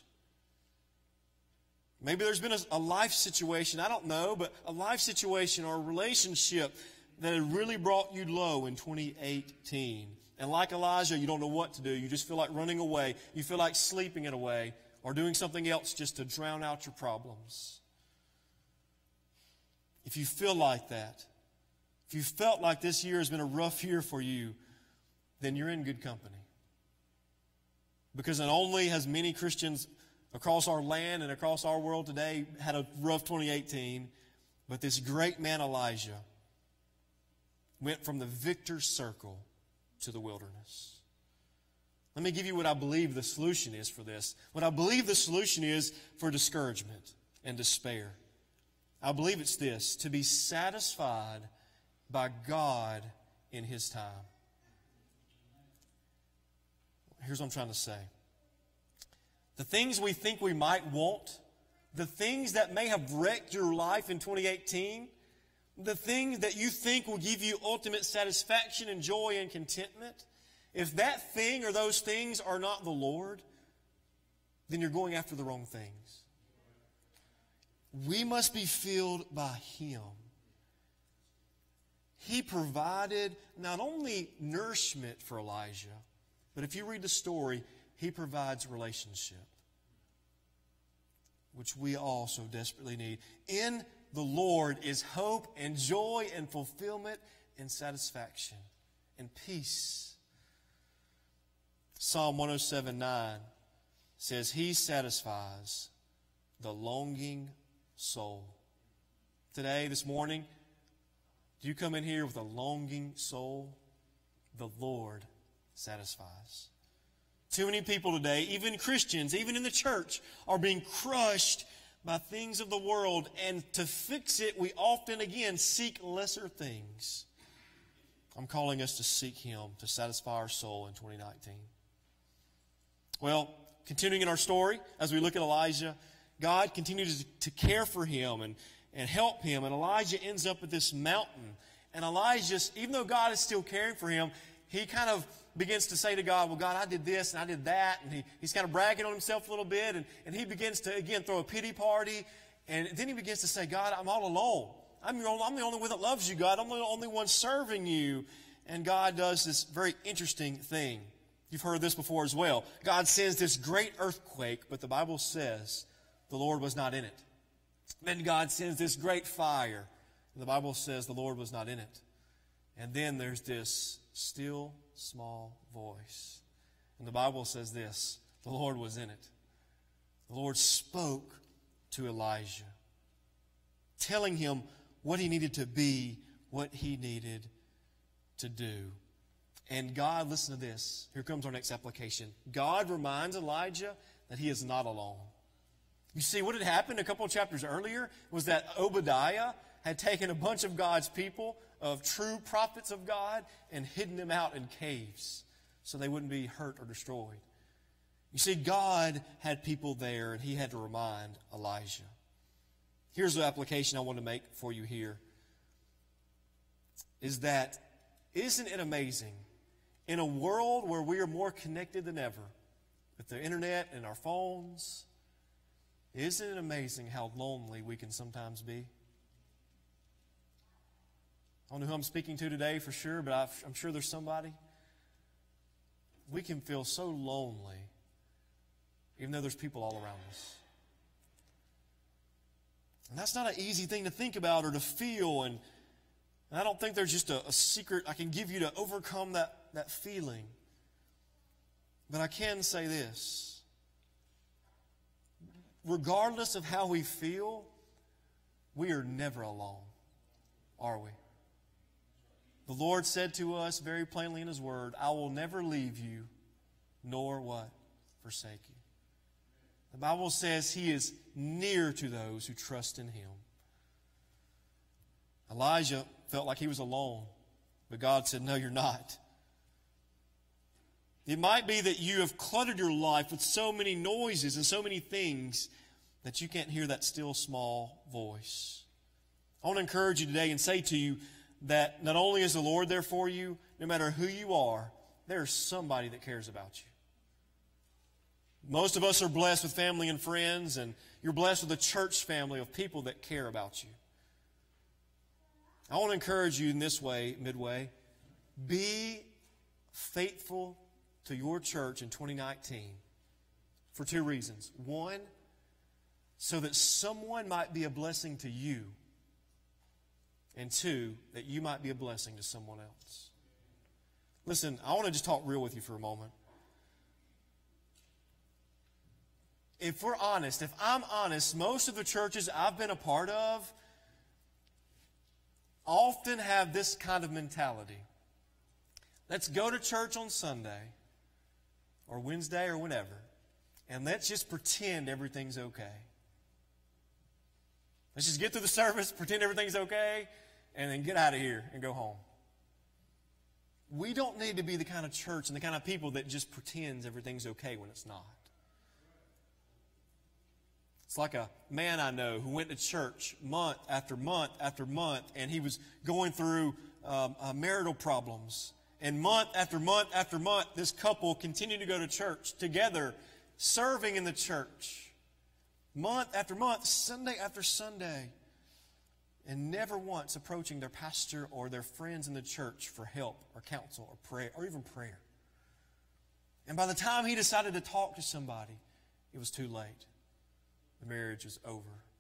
Maybe there's been a, a life situation, I don't know, but a life situation or a relationship that had really brought you low in twenty eighteen. And like Elijah, you don't know what to do. You just feel like running away. You feel like sleeping it away or doing something else just to drown out your problems. If you feel like that, if you felt like this year has been a rough year for you, then you're in good company. Because not only has many Christians across our land and across our world today had a rough twenty eighteen, but this great man Elijah went from the victor's circle to the wilderness. Let me give you what I believe the solution is for this. What I believe the solution is for discouragement and despair. I believe it's this: to be satisfied by God in His time. Here's what I'm trying to say. The things we think we might want, the things that may have wrecked your life in twenty eighteen, the things that you think will give you ultimate satisfaction and joy and contentment, if that thing or those things are not the Lord, then you're going after the wrong things. We must be filled by Him. He provided not only nourishment for Elijah, but if you read the story, He provides relationship, which we all so desperately need. In the Lord is hope and joy and fulfillment and satisfaction and peace. Psalm one oh seven nine says, He satisfies the longing soul. Today, this morning, do you come in here with a longing soul? The Lord satisfies. Too many people today, even Christians, even in the church, are being crushed by things of the world. And to fix it, we often, again, seek lesser things. I'm calling us to seek Him to satisfy our soul in twenty nineteen. Well, continuing in our story, as we look at Elijah, God continues to care for him and, and help him. And Elijah ends up at this mountain. And Elijah, even though God is still caring for him, he kind of begins to say to God, well, God, I did this and I did that. And he, he's kind of bragging on himself a little bit. And, and he begins to, again, throw a pity party. And then he begins to say, God, I'm all alone. I'm, your only, I'm the only one that loves you, God. I'm the only one serving you. And God does this very interesting thing. You've heard this before as well. God sends this great earthquake, but the Bible says the Lord was not in it. Then God sends this great fire, and the Bible says the Lord was not in it. And then there's this still, small voice. And the Bible says this: the Lord was in it. The Lord spoke to Elijah, telling him what he needed to be, what he needed to do. And God, listen to this. Here comes our next application. God reminds Elijah that he is not alone. You see, what had happened a couple of chapters earlier was that Obadiah had taken a bunch of God's people, of true prophets of God, and hidden them out in caves so they wouldn't be hurt or destroyed. You see, God had people there, and he had to remind Elijah. Here's the application I want to make for you here, is that isn't it amazing, in a world where we are more connected than ever with the internet and our phones, isn't it amazing how lonely we can sometimes be? I don't know who I'm speaking to today for sure, but I've, I'm sure there's somebody. We can feel so lonely, even though there's people all around us. And that's not an easy thing to think about or to feel. And, and I don't think there's just a, a secret I can give you to overcome that, that feeling. But I can say this. Regardless of how we feel, we are never alone, are we? The Lord said to us very plainly in His Word, I will never leave you, nor what? Forsake you. The Bible says He is near to those who trust in Him. Elijah felt like he was alone, but God said, no, you're not. It might be that you have cluttered your life with so many noises and so many things that you can't hear that still small voice. I want to encourage you today and say to you that not only is the Lord there for you, no matter who you are, there's somebody that cares about you. Most of us are blessed with family and friends, and you're blessed with a church family of people that care about you. I want to encourage you in this way, Midway. Be faithful to your church in twenty nineteen for two reasons. One, so that someone might be a blessing to you. And two, that you might be a blessing to someone else. Listen, I want to just talk real with you for a moment. If we're honest, if I'm honest, most of the churches I've been a part of often have this kind of mentality. Let's go to church on Sunday or Wednesday or whenever, and let's just pretend everything's okay. Let's just get through the service, pretend everything's okay, and then get out of here and go home. We don't need to be the kind of church and the kind of people that just pretends everything's okay when it's not. It's like a man I know who went to church month after month after month, and he was going through um, uh, marital problems. And month after month after month, this couple continued to go to church together, serving in the church. Month after month, Sunday after Sunday. And never once approaching their pastor or their friends in the church for help or counsel or prayer or even prayer. And by the time he decided to talk to somebody, it was too late. The marriage was over.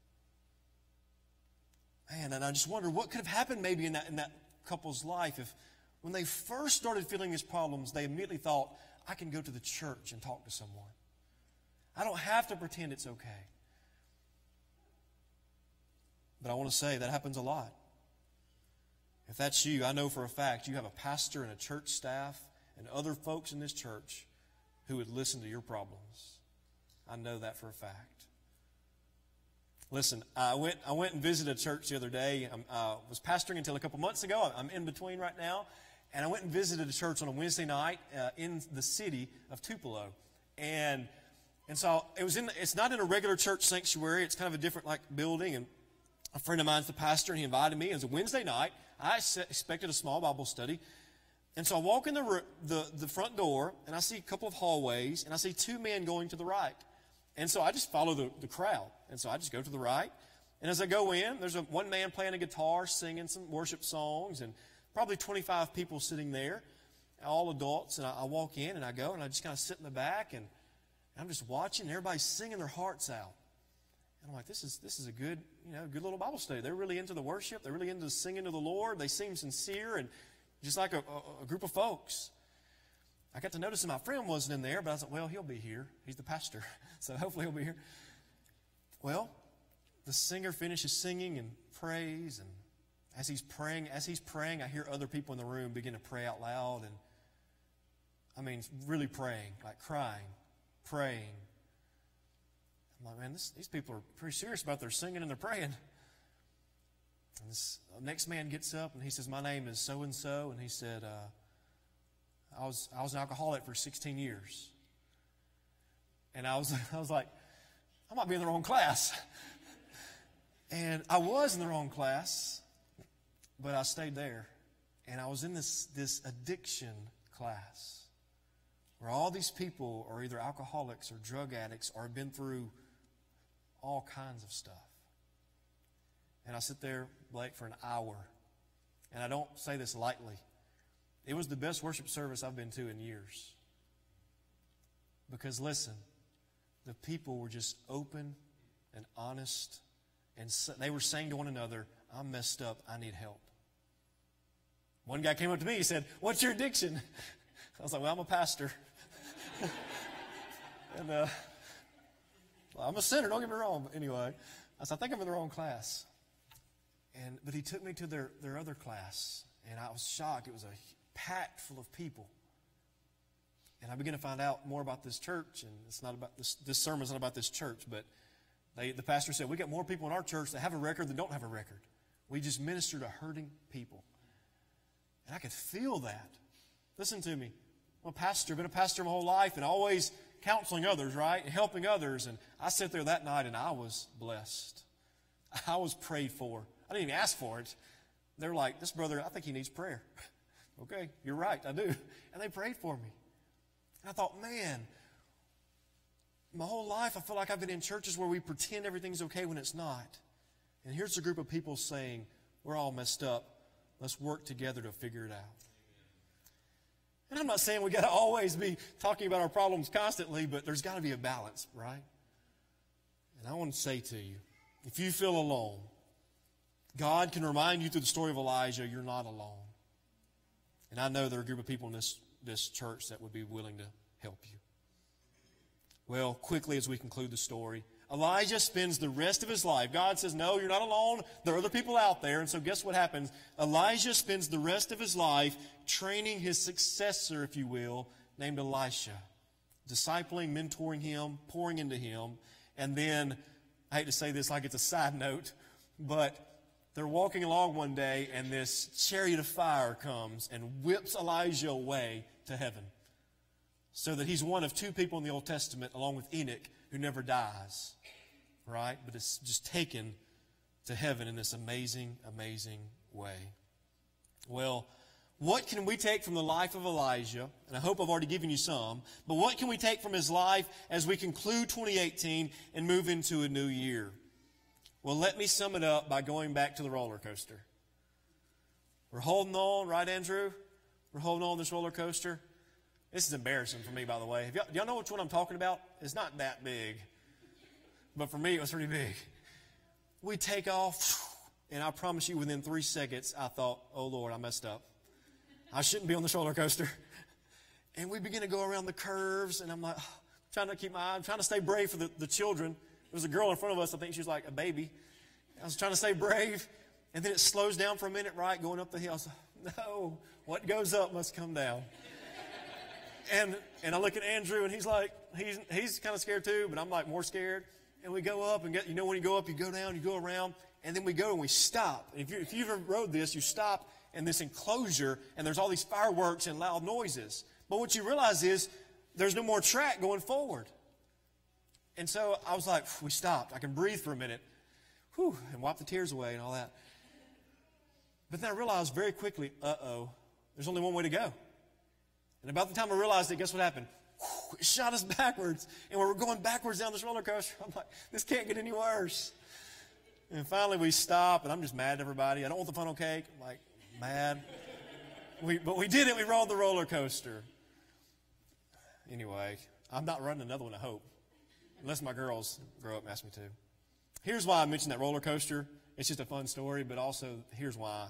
Man, and I just wonder what could have happened maybe in that, in that couple's life if when they first started feeling these problems, they immediately thought, I can go to the church and talk to someone. I don't have to pretend it's okay. But I want to say that happens a lot. If that's you, I know for a fact you have a pastor and a church staff and other folks in this church who would listen to your problems. I know that for a fact. Listen, I went I went and visited a church the other day. I uh, was pastoring until a couple months ago. I'm in between right now. And I went and visited a church on a Wednesday night uh, in the city of Tupelo. And and so it was in. It's not in a regular church sanctuary. It's kind of a different like building. And a friend of mine's the pastor, and he invited me. It was a Wednesday night. I expected a small Bible study. And so I walk in the, the, the front door, and I see a couple of hallways, and I see two men going to the right. And so I just follow the, the crowd. And so I just go to the right. And as I go in, there's a, one man playing a guitar, singing some worship songs, and probably twenty-five people sitting there, all adults. And I, I walk in, and I go, and I just kind of sit in the back, and I'm just watching, and everybody's singing their hearts out. And I'm like, this is this is a good, you know, good little Bible study. They're really into the worship. They're really into singing to the Lord. They seem sincere and just like a, a, a group of folks. I got to notice that my friend wasn't in there, but I thought, well, he'll be here. He's the pastor, so hopefully he'll be here. Well, the singer finishes singing and prays, and as he's praying, as he's praying, I hear other people in the room begin to pray out loud, and I mean, really praying, like crying, praying. I'm like, man, this, these people are pretty serious about their singing and their praying. And this next man gets up and he says, my name is so-and-so. And he said, uh, I was I was an alcoholic for sixteen years. And I was I was like, I might be in the wrong class. And I was in the wrong class, but I stayed there. And I was in this, this addiction class where all these people are either alcoholics or drug addicts or have been through all kinds of stuff. And I sit there, Blake, for an hour. And I don't say this lightly. It was the best worship service I've been to in years. Because listen, the people were just open and honest. And they were saying to one another, I'm messed up, I need help. One guy came up to me, he said, what's your addiction? I was like, well, I'm a pastor. and uh, well, I'm a sinner, don't get me wrong. But anyway, I said, I think I'm in the wrong class. And But he took me to their, their other class, and I was shocked. It was a packed full of people. And I began to find out more about this church, and it's not about this, this sermon's not about this church, but they, the pastor said, we got more people in our church that have a record than don't have a record. We just minister to hurting people. And I could feel that. Listen to me. I'm a pastor, been a pastor my whole life, and always counseling others, right? And helping others. And I sat there that night, and I was blessed. I was prayed for. I didn't even ask for it. They're like, this brother, I think he needs prayer. Okay, you're right, I do. And they prayed for me. And I thought, man, my whole life I feel like I've been in churches where we pretend everything's okay when it's not. And here's a group of people saying, we're all messed up. Let's work together to figure it out. And I'm not saying we got to always be talking about our problems constantly, but there's got to be a balance, right? And I want to say to you, if you feel alone, God can remind you through the story of Elijah, you're not alone. And I know there are a group of people in this, this church that would be willing to help you. Well, quickly as we conclude the story, Elijah spends the rest of his life. God says, no, you're not alone. There are other people out there. And so guess what happens? Elijah spends the rest of his life training his successor, if you will, named Elisha. Discipling, mentoring him, pouring into him. And then, I hate to say this like it's a side note, but they're walking along one day and this chariot of fire comes and whips Elijah away to heaven. So that he's one of two people in the Old Testament, along with Enoch, who never dies, right? But it's just taken to heaven in this amazing, amazing way. Well, what can we take from the life of Elijah? And I hope I've already given you some. But what can we take from his life as we conclude twenty eighteen and move into a new year? Well, let me sum it up by going back to the roller coaster. We're holding on, right, Andrew? We're holding on this roller coaster. This is embarrassing for me, by the way. Have y'all, do y'all know which one I'm talking about? It's not that big. But for me, it was pretty big. We take off, and I promise you, within three seconds, I thought, oh, Lord, I messed up. I shouldn't be on this roller coaster. And we begin to go around the curves, and I'm like, oh, trying to keep my eye, I'm trying to stay brave for the, the children. There was a girl in front of us, I think she was like a baby. I was trying to stay brave, and then it slows down for a minute, right, going up the hill. I was like, no, what goes up must come down. And and I look at Andrew, and he's like, he's he's kind of scared too, but I'm like more scared. And we go up, and get, you know when you go up, you go down, you go around, and then we go and we stop. And if, you, if you've ever rode this, you stop in this enclosure, and there's all these fireworks and loud noises. But what you realize is there's no more track going forward. And so I was like, we stopped. I can breathe for a minute, whew, and wipe the tears away and all that. But then I realized very quickly, uh-oh, there's only one way to go. And about the time I realized it, guess what happened? Whew, it shot us backwards. And we were going backwards down this roller coaster. I'm like, this can't get any worse. And finally we stop, and I'm just mad at everybody. I don't want the funnel cake. I'm like, mad. We, but we did it. We rolled the roller coaster. Anyway, I'm not running another one, I hope. Unless my girls grow up and ask me to. Here's why I mentioned that roller coaster. It's just a fun story, but also here's why.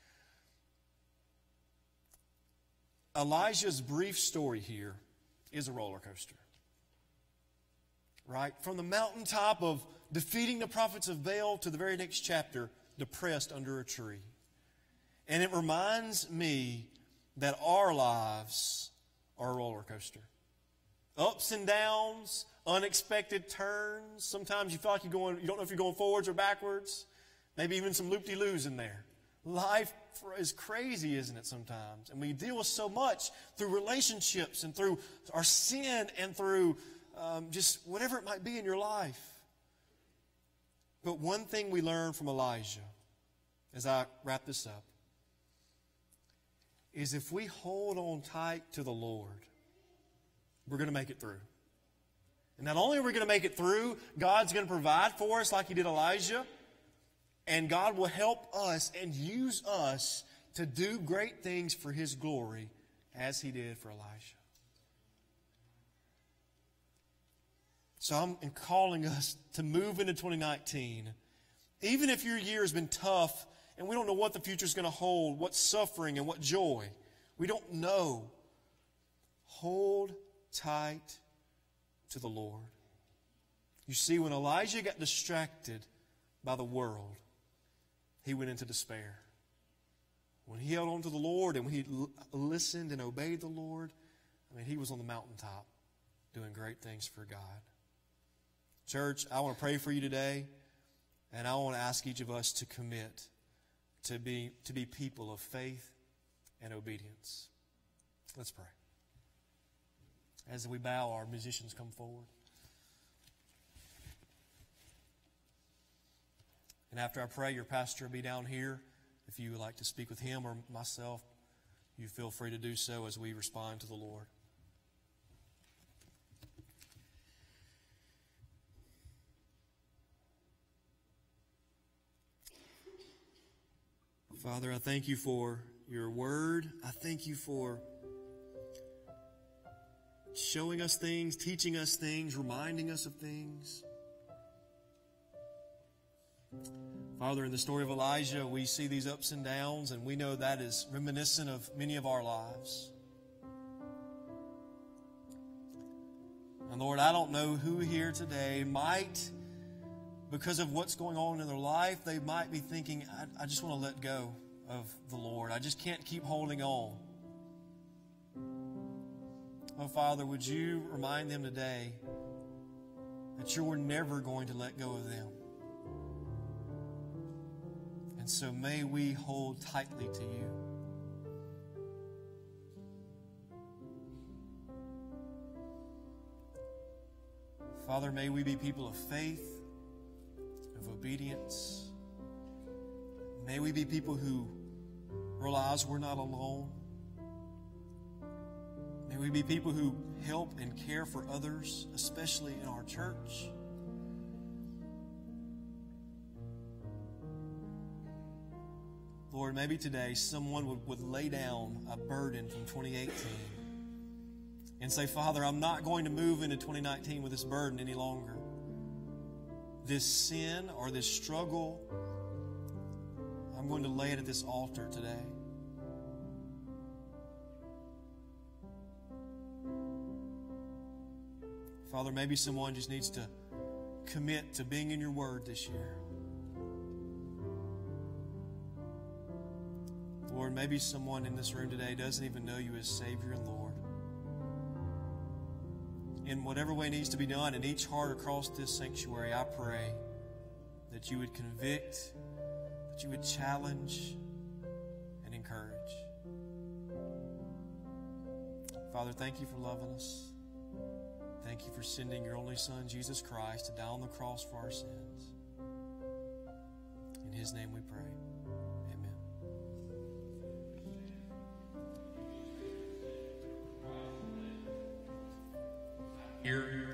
Elijah's brief story here is a roller coaster. Right? From the mountaintop of defeating the prophets of Baal to the very next chapter, depressed under a tree. And it reminds me that our lives are a roller coaster. Ups and downs, unexpected turns. Sometimes you feel like you're going, you don't know if you're going forwards or backwards. Maybe even some loop-de-loos in there. Life is crazy, isn't it, sometimes? And we deal with so much through relationships and through our sin and through um, just whatever it might be in your life. But one thing we learn from Elijah, as I wrap this up, is if we hold on tight to the Lord, we're going to make it through. And not only are we going to make it through, God's going to provide for us like He did Elijah. And God will help us and use us to do great things for His glory as He did for Elijah. So I'm calling us to move into twenty nineteen. Even if your year has been tough and we don't know what the future is going to hold, what suffering and what joy, we don't know. Hold tight to the Lord. You see, when Elijah got distracted by the world, he went into despair. When he held on to the Lord and when he l- listened and obeyed the Lord, I mean, he was on the mountaintop doing great things for God. Church, I want to pray for you today, and I want to ask each of us to commit to be, to be people of faith and obedience. Let's pray. As we bow, our musicians come forward. And after I pray, your pastor will be down here. If you would like to speak with him or myself, you feel free to do so as we respond to the Lord. Father, I thank you for your word. I thank you for showing us things, teaching us things, reminding us of things. Father, in the story of Elijah, we see these ups and downs, and we know that is reminiscent of many of our lives. And Lord, I don't know who here today might, because of what's going on in their life, they might be thinking, I, I just want to let go of the Lord. I just can't keep holding on. Oh, Father, would you remind them today that you were never going to let go of them. And so may we hold tightly to you. Father, may we be people of faith, of obedience. May we be people who realize we're not alone. May we be people who help and care for others, especially in our church. Lord, maybe today someone would, would lay down a burden from twenty eighteen and say, Father, I'm not going to move into twenty nineteen with this burden any longer. This sin or this struggle, I'm going to lay it at this altar today. Father, maybe someone just needs to commit to being in your word this year. Lord, maybe someone in this room today doesn't even know you as Savior and Lord. In whatever way needs to be done in each heart across this sanctuary, I pray that you would convict, that you would challenge and encourage. Father, thank you for loving us. Thank you for sending your only Son, Jesus Christ, to die on the cross for our sins. In his name we pray. Here.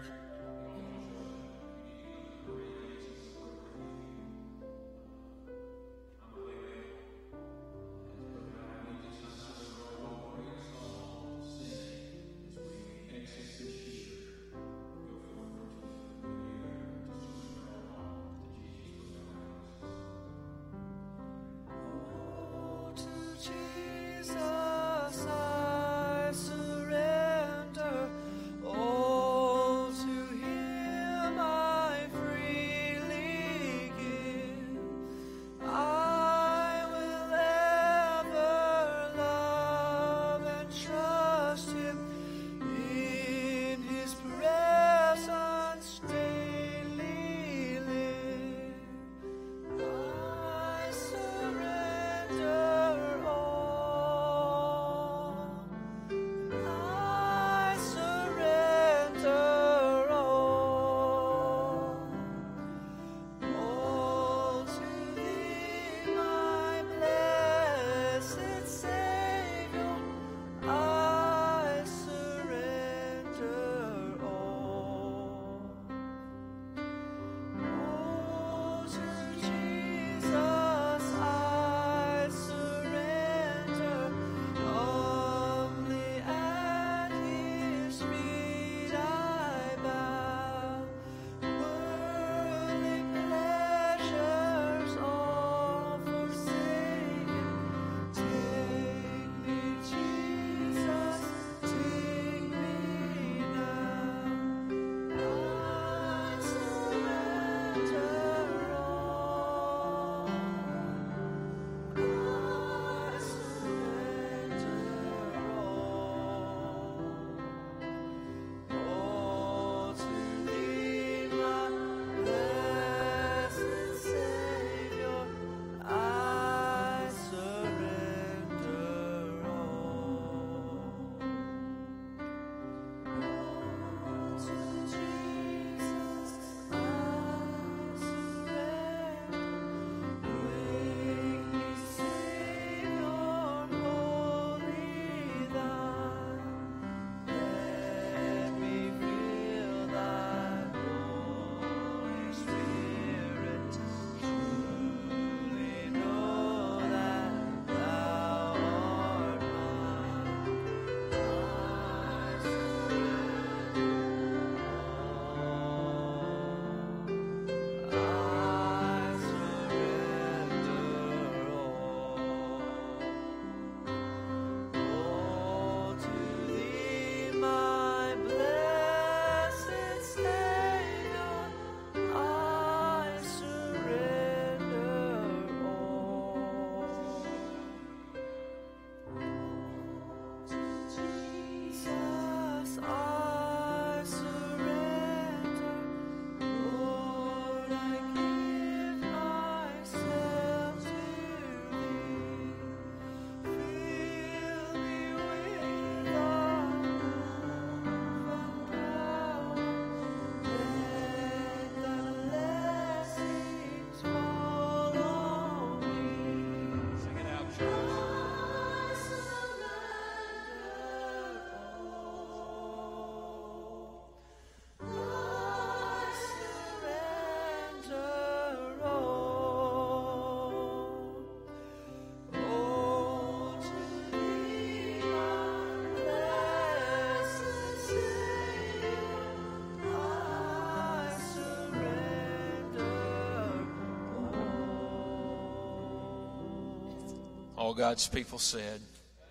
All God's people said,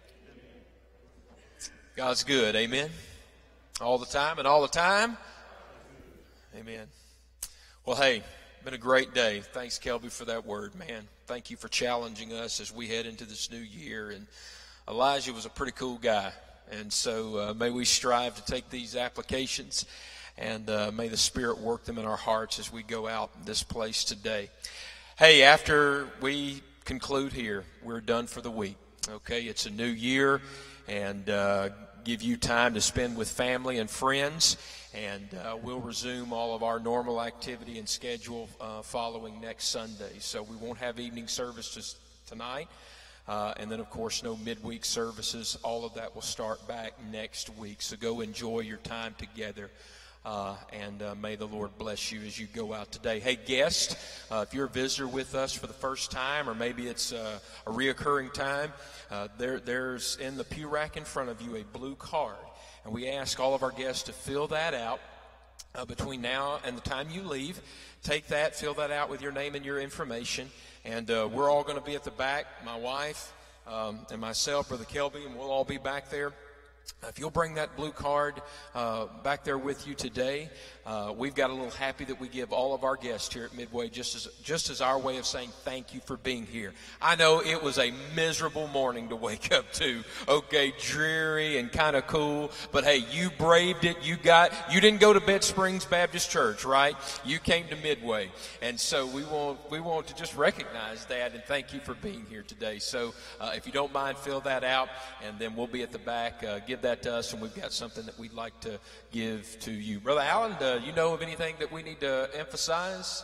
God's good, amen? All the time and all the time, amen. Well, hey, been a great day. Thanks, Kelby, for that word, man. Thank you for challenging us as we head into this new year. And Elijah was a pretty cool guy. And so uh, may we strive to take these applications, and uh, may the Spirit work them in our hearts as we go out this place today. Hey, after we conclude here, we're done for the week. Okay, it's a new year, and uh, give you time to spend with family and friends, and uh, we'll resume all of our normal activity and schedule uh, following next Sunday. So we won't have evening services tonight, uh, and then of course no midweek services. All of that will start back next week. So go enjoy your time together. Uh, and uh, may the Lord bless you as you go out today. Hey, guest, uh, if you're a visitor with us for the first time, or maybe it's uh, a reoccurring time, uh, there, there's in the pew rack in front of you a blue card. And we ask all of our guests to fill that out uh, between now and the time you leave. Take that, fill that out with your name and your information. And uh, we're all going to be at the back, my wife um, and myself, Brother Kelby, and we'll all be back there. If you'll bring that blue card uh, back there with you today, uh, we've got a little happy that we give all of our guests here at Midway just as just as our way of saying thank you for being here. I know it was a miserable morning to wake up to. Okay, dreary and kind of cool, but hey, you braved it. You got you didn't go to Bed Springs Baptist Church, right? You came to Midway, and so we want we want to just recognize that and thank you for being here today. So uh, if you don't mind, fill that out, and then we'll be at the back. Uh, give that to us, and we've got something that we'd like to give to you. Brother Allen, uh, you know of anything that we need to emphasize?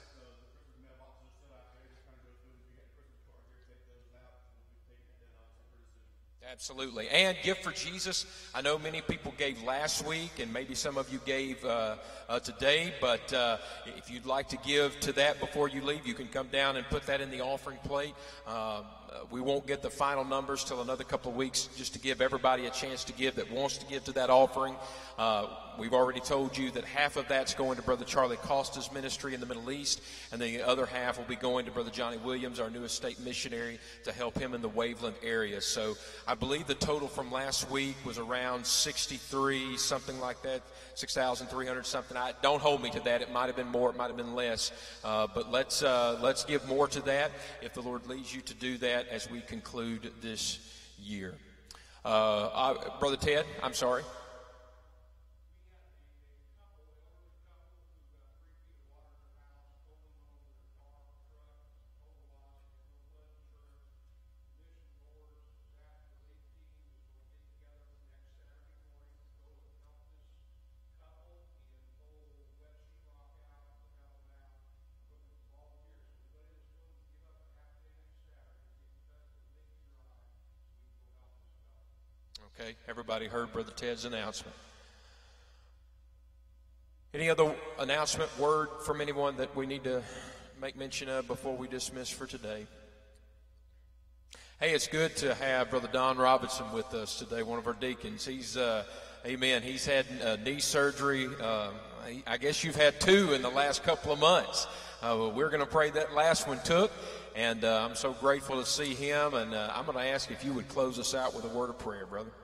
Absolutely. And Gift for Jesus. I know many people gave last week, and maybe some of you gave uh, uh, today, but uh, if you'd like to give to that before you leave, you can come down and put that in the offering plate. Uh, we won't get the final numbers till another couple of weeks, just to give everybody a chance to give that wants to give to that offering. Uh, we've already told you that half of that's going to Brother Charlie Costa's ministry in the Middle East, and the other half will be going to Brother Johnny Williams, our newest state missionary, to help him in the Waveland area. So I believe the total from last week was around sixty-three, something like that, six thousand three hundred something. I, don't hold me to that. It might have been more, it might have been less. Uh, but let's uh, let's give more to that if the Lord leads you to do that as we conclude this year. Uh, I, Brother Ted, I'm sorry. Okay, everybody heard Brother Ted's announcement. Any other announcement, word from anyone that we need to make mention of before we dismiss for today? Hey, it's good to have Brother Don Robinson with us today, one of our deacons. He's, uh, amen, he's had uh, knee surgery. Uh, I guess you've had two in the last couple of months. Uh, well, we're going to pray that last one took, and uh, I'm so grateful to see him. And uh, I'm going to ask if you would close us out with a word of prayer, brother.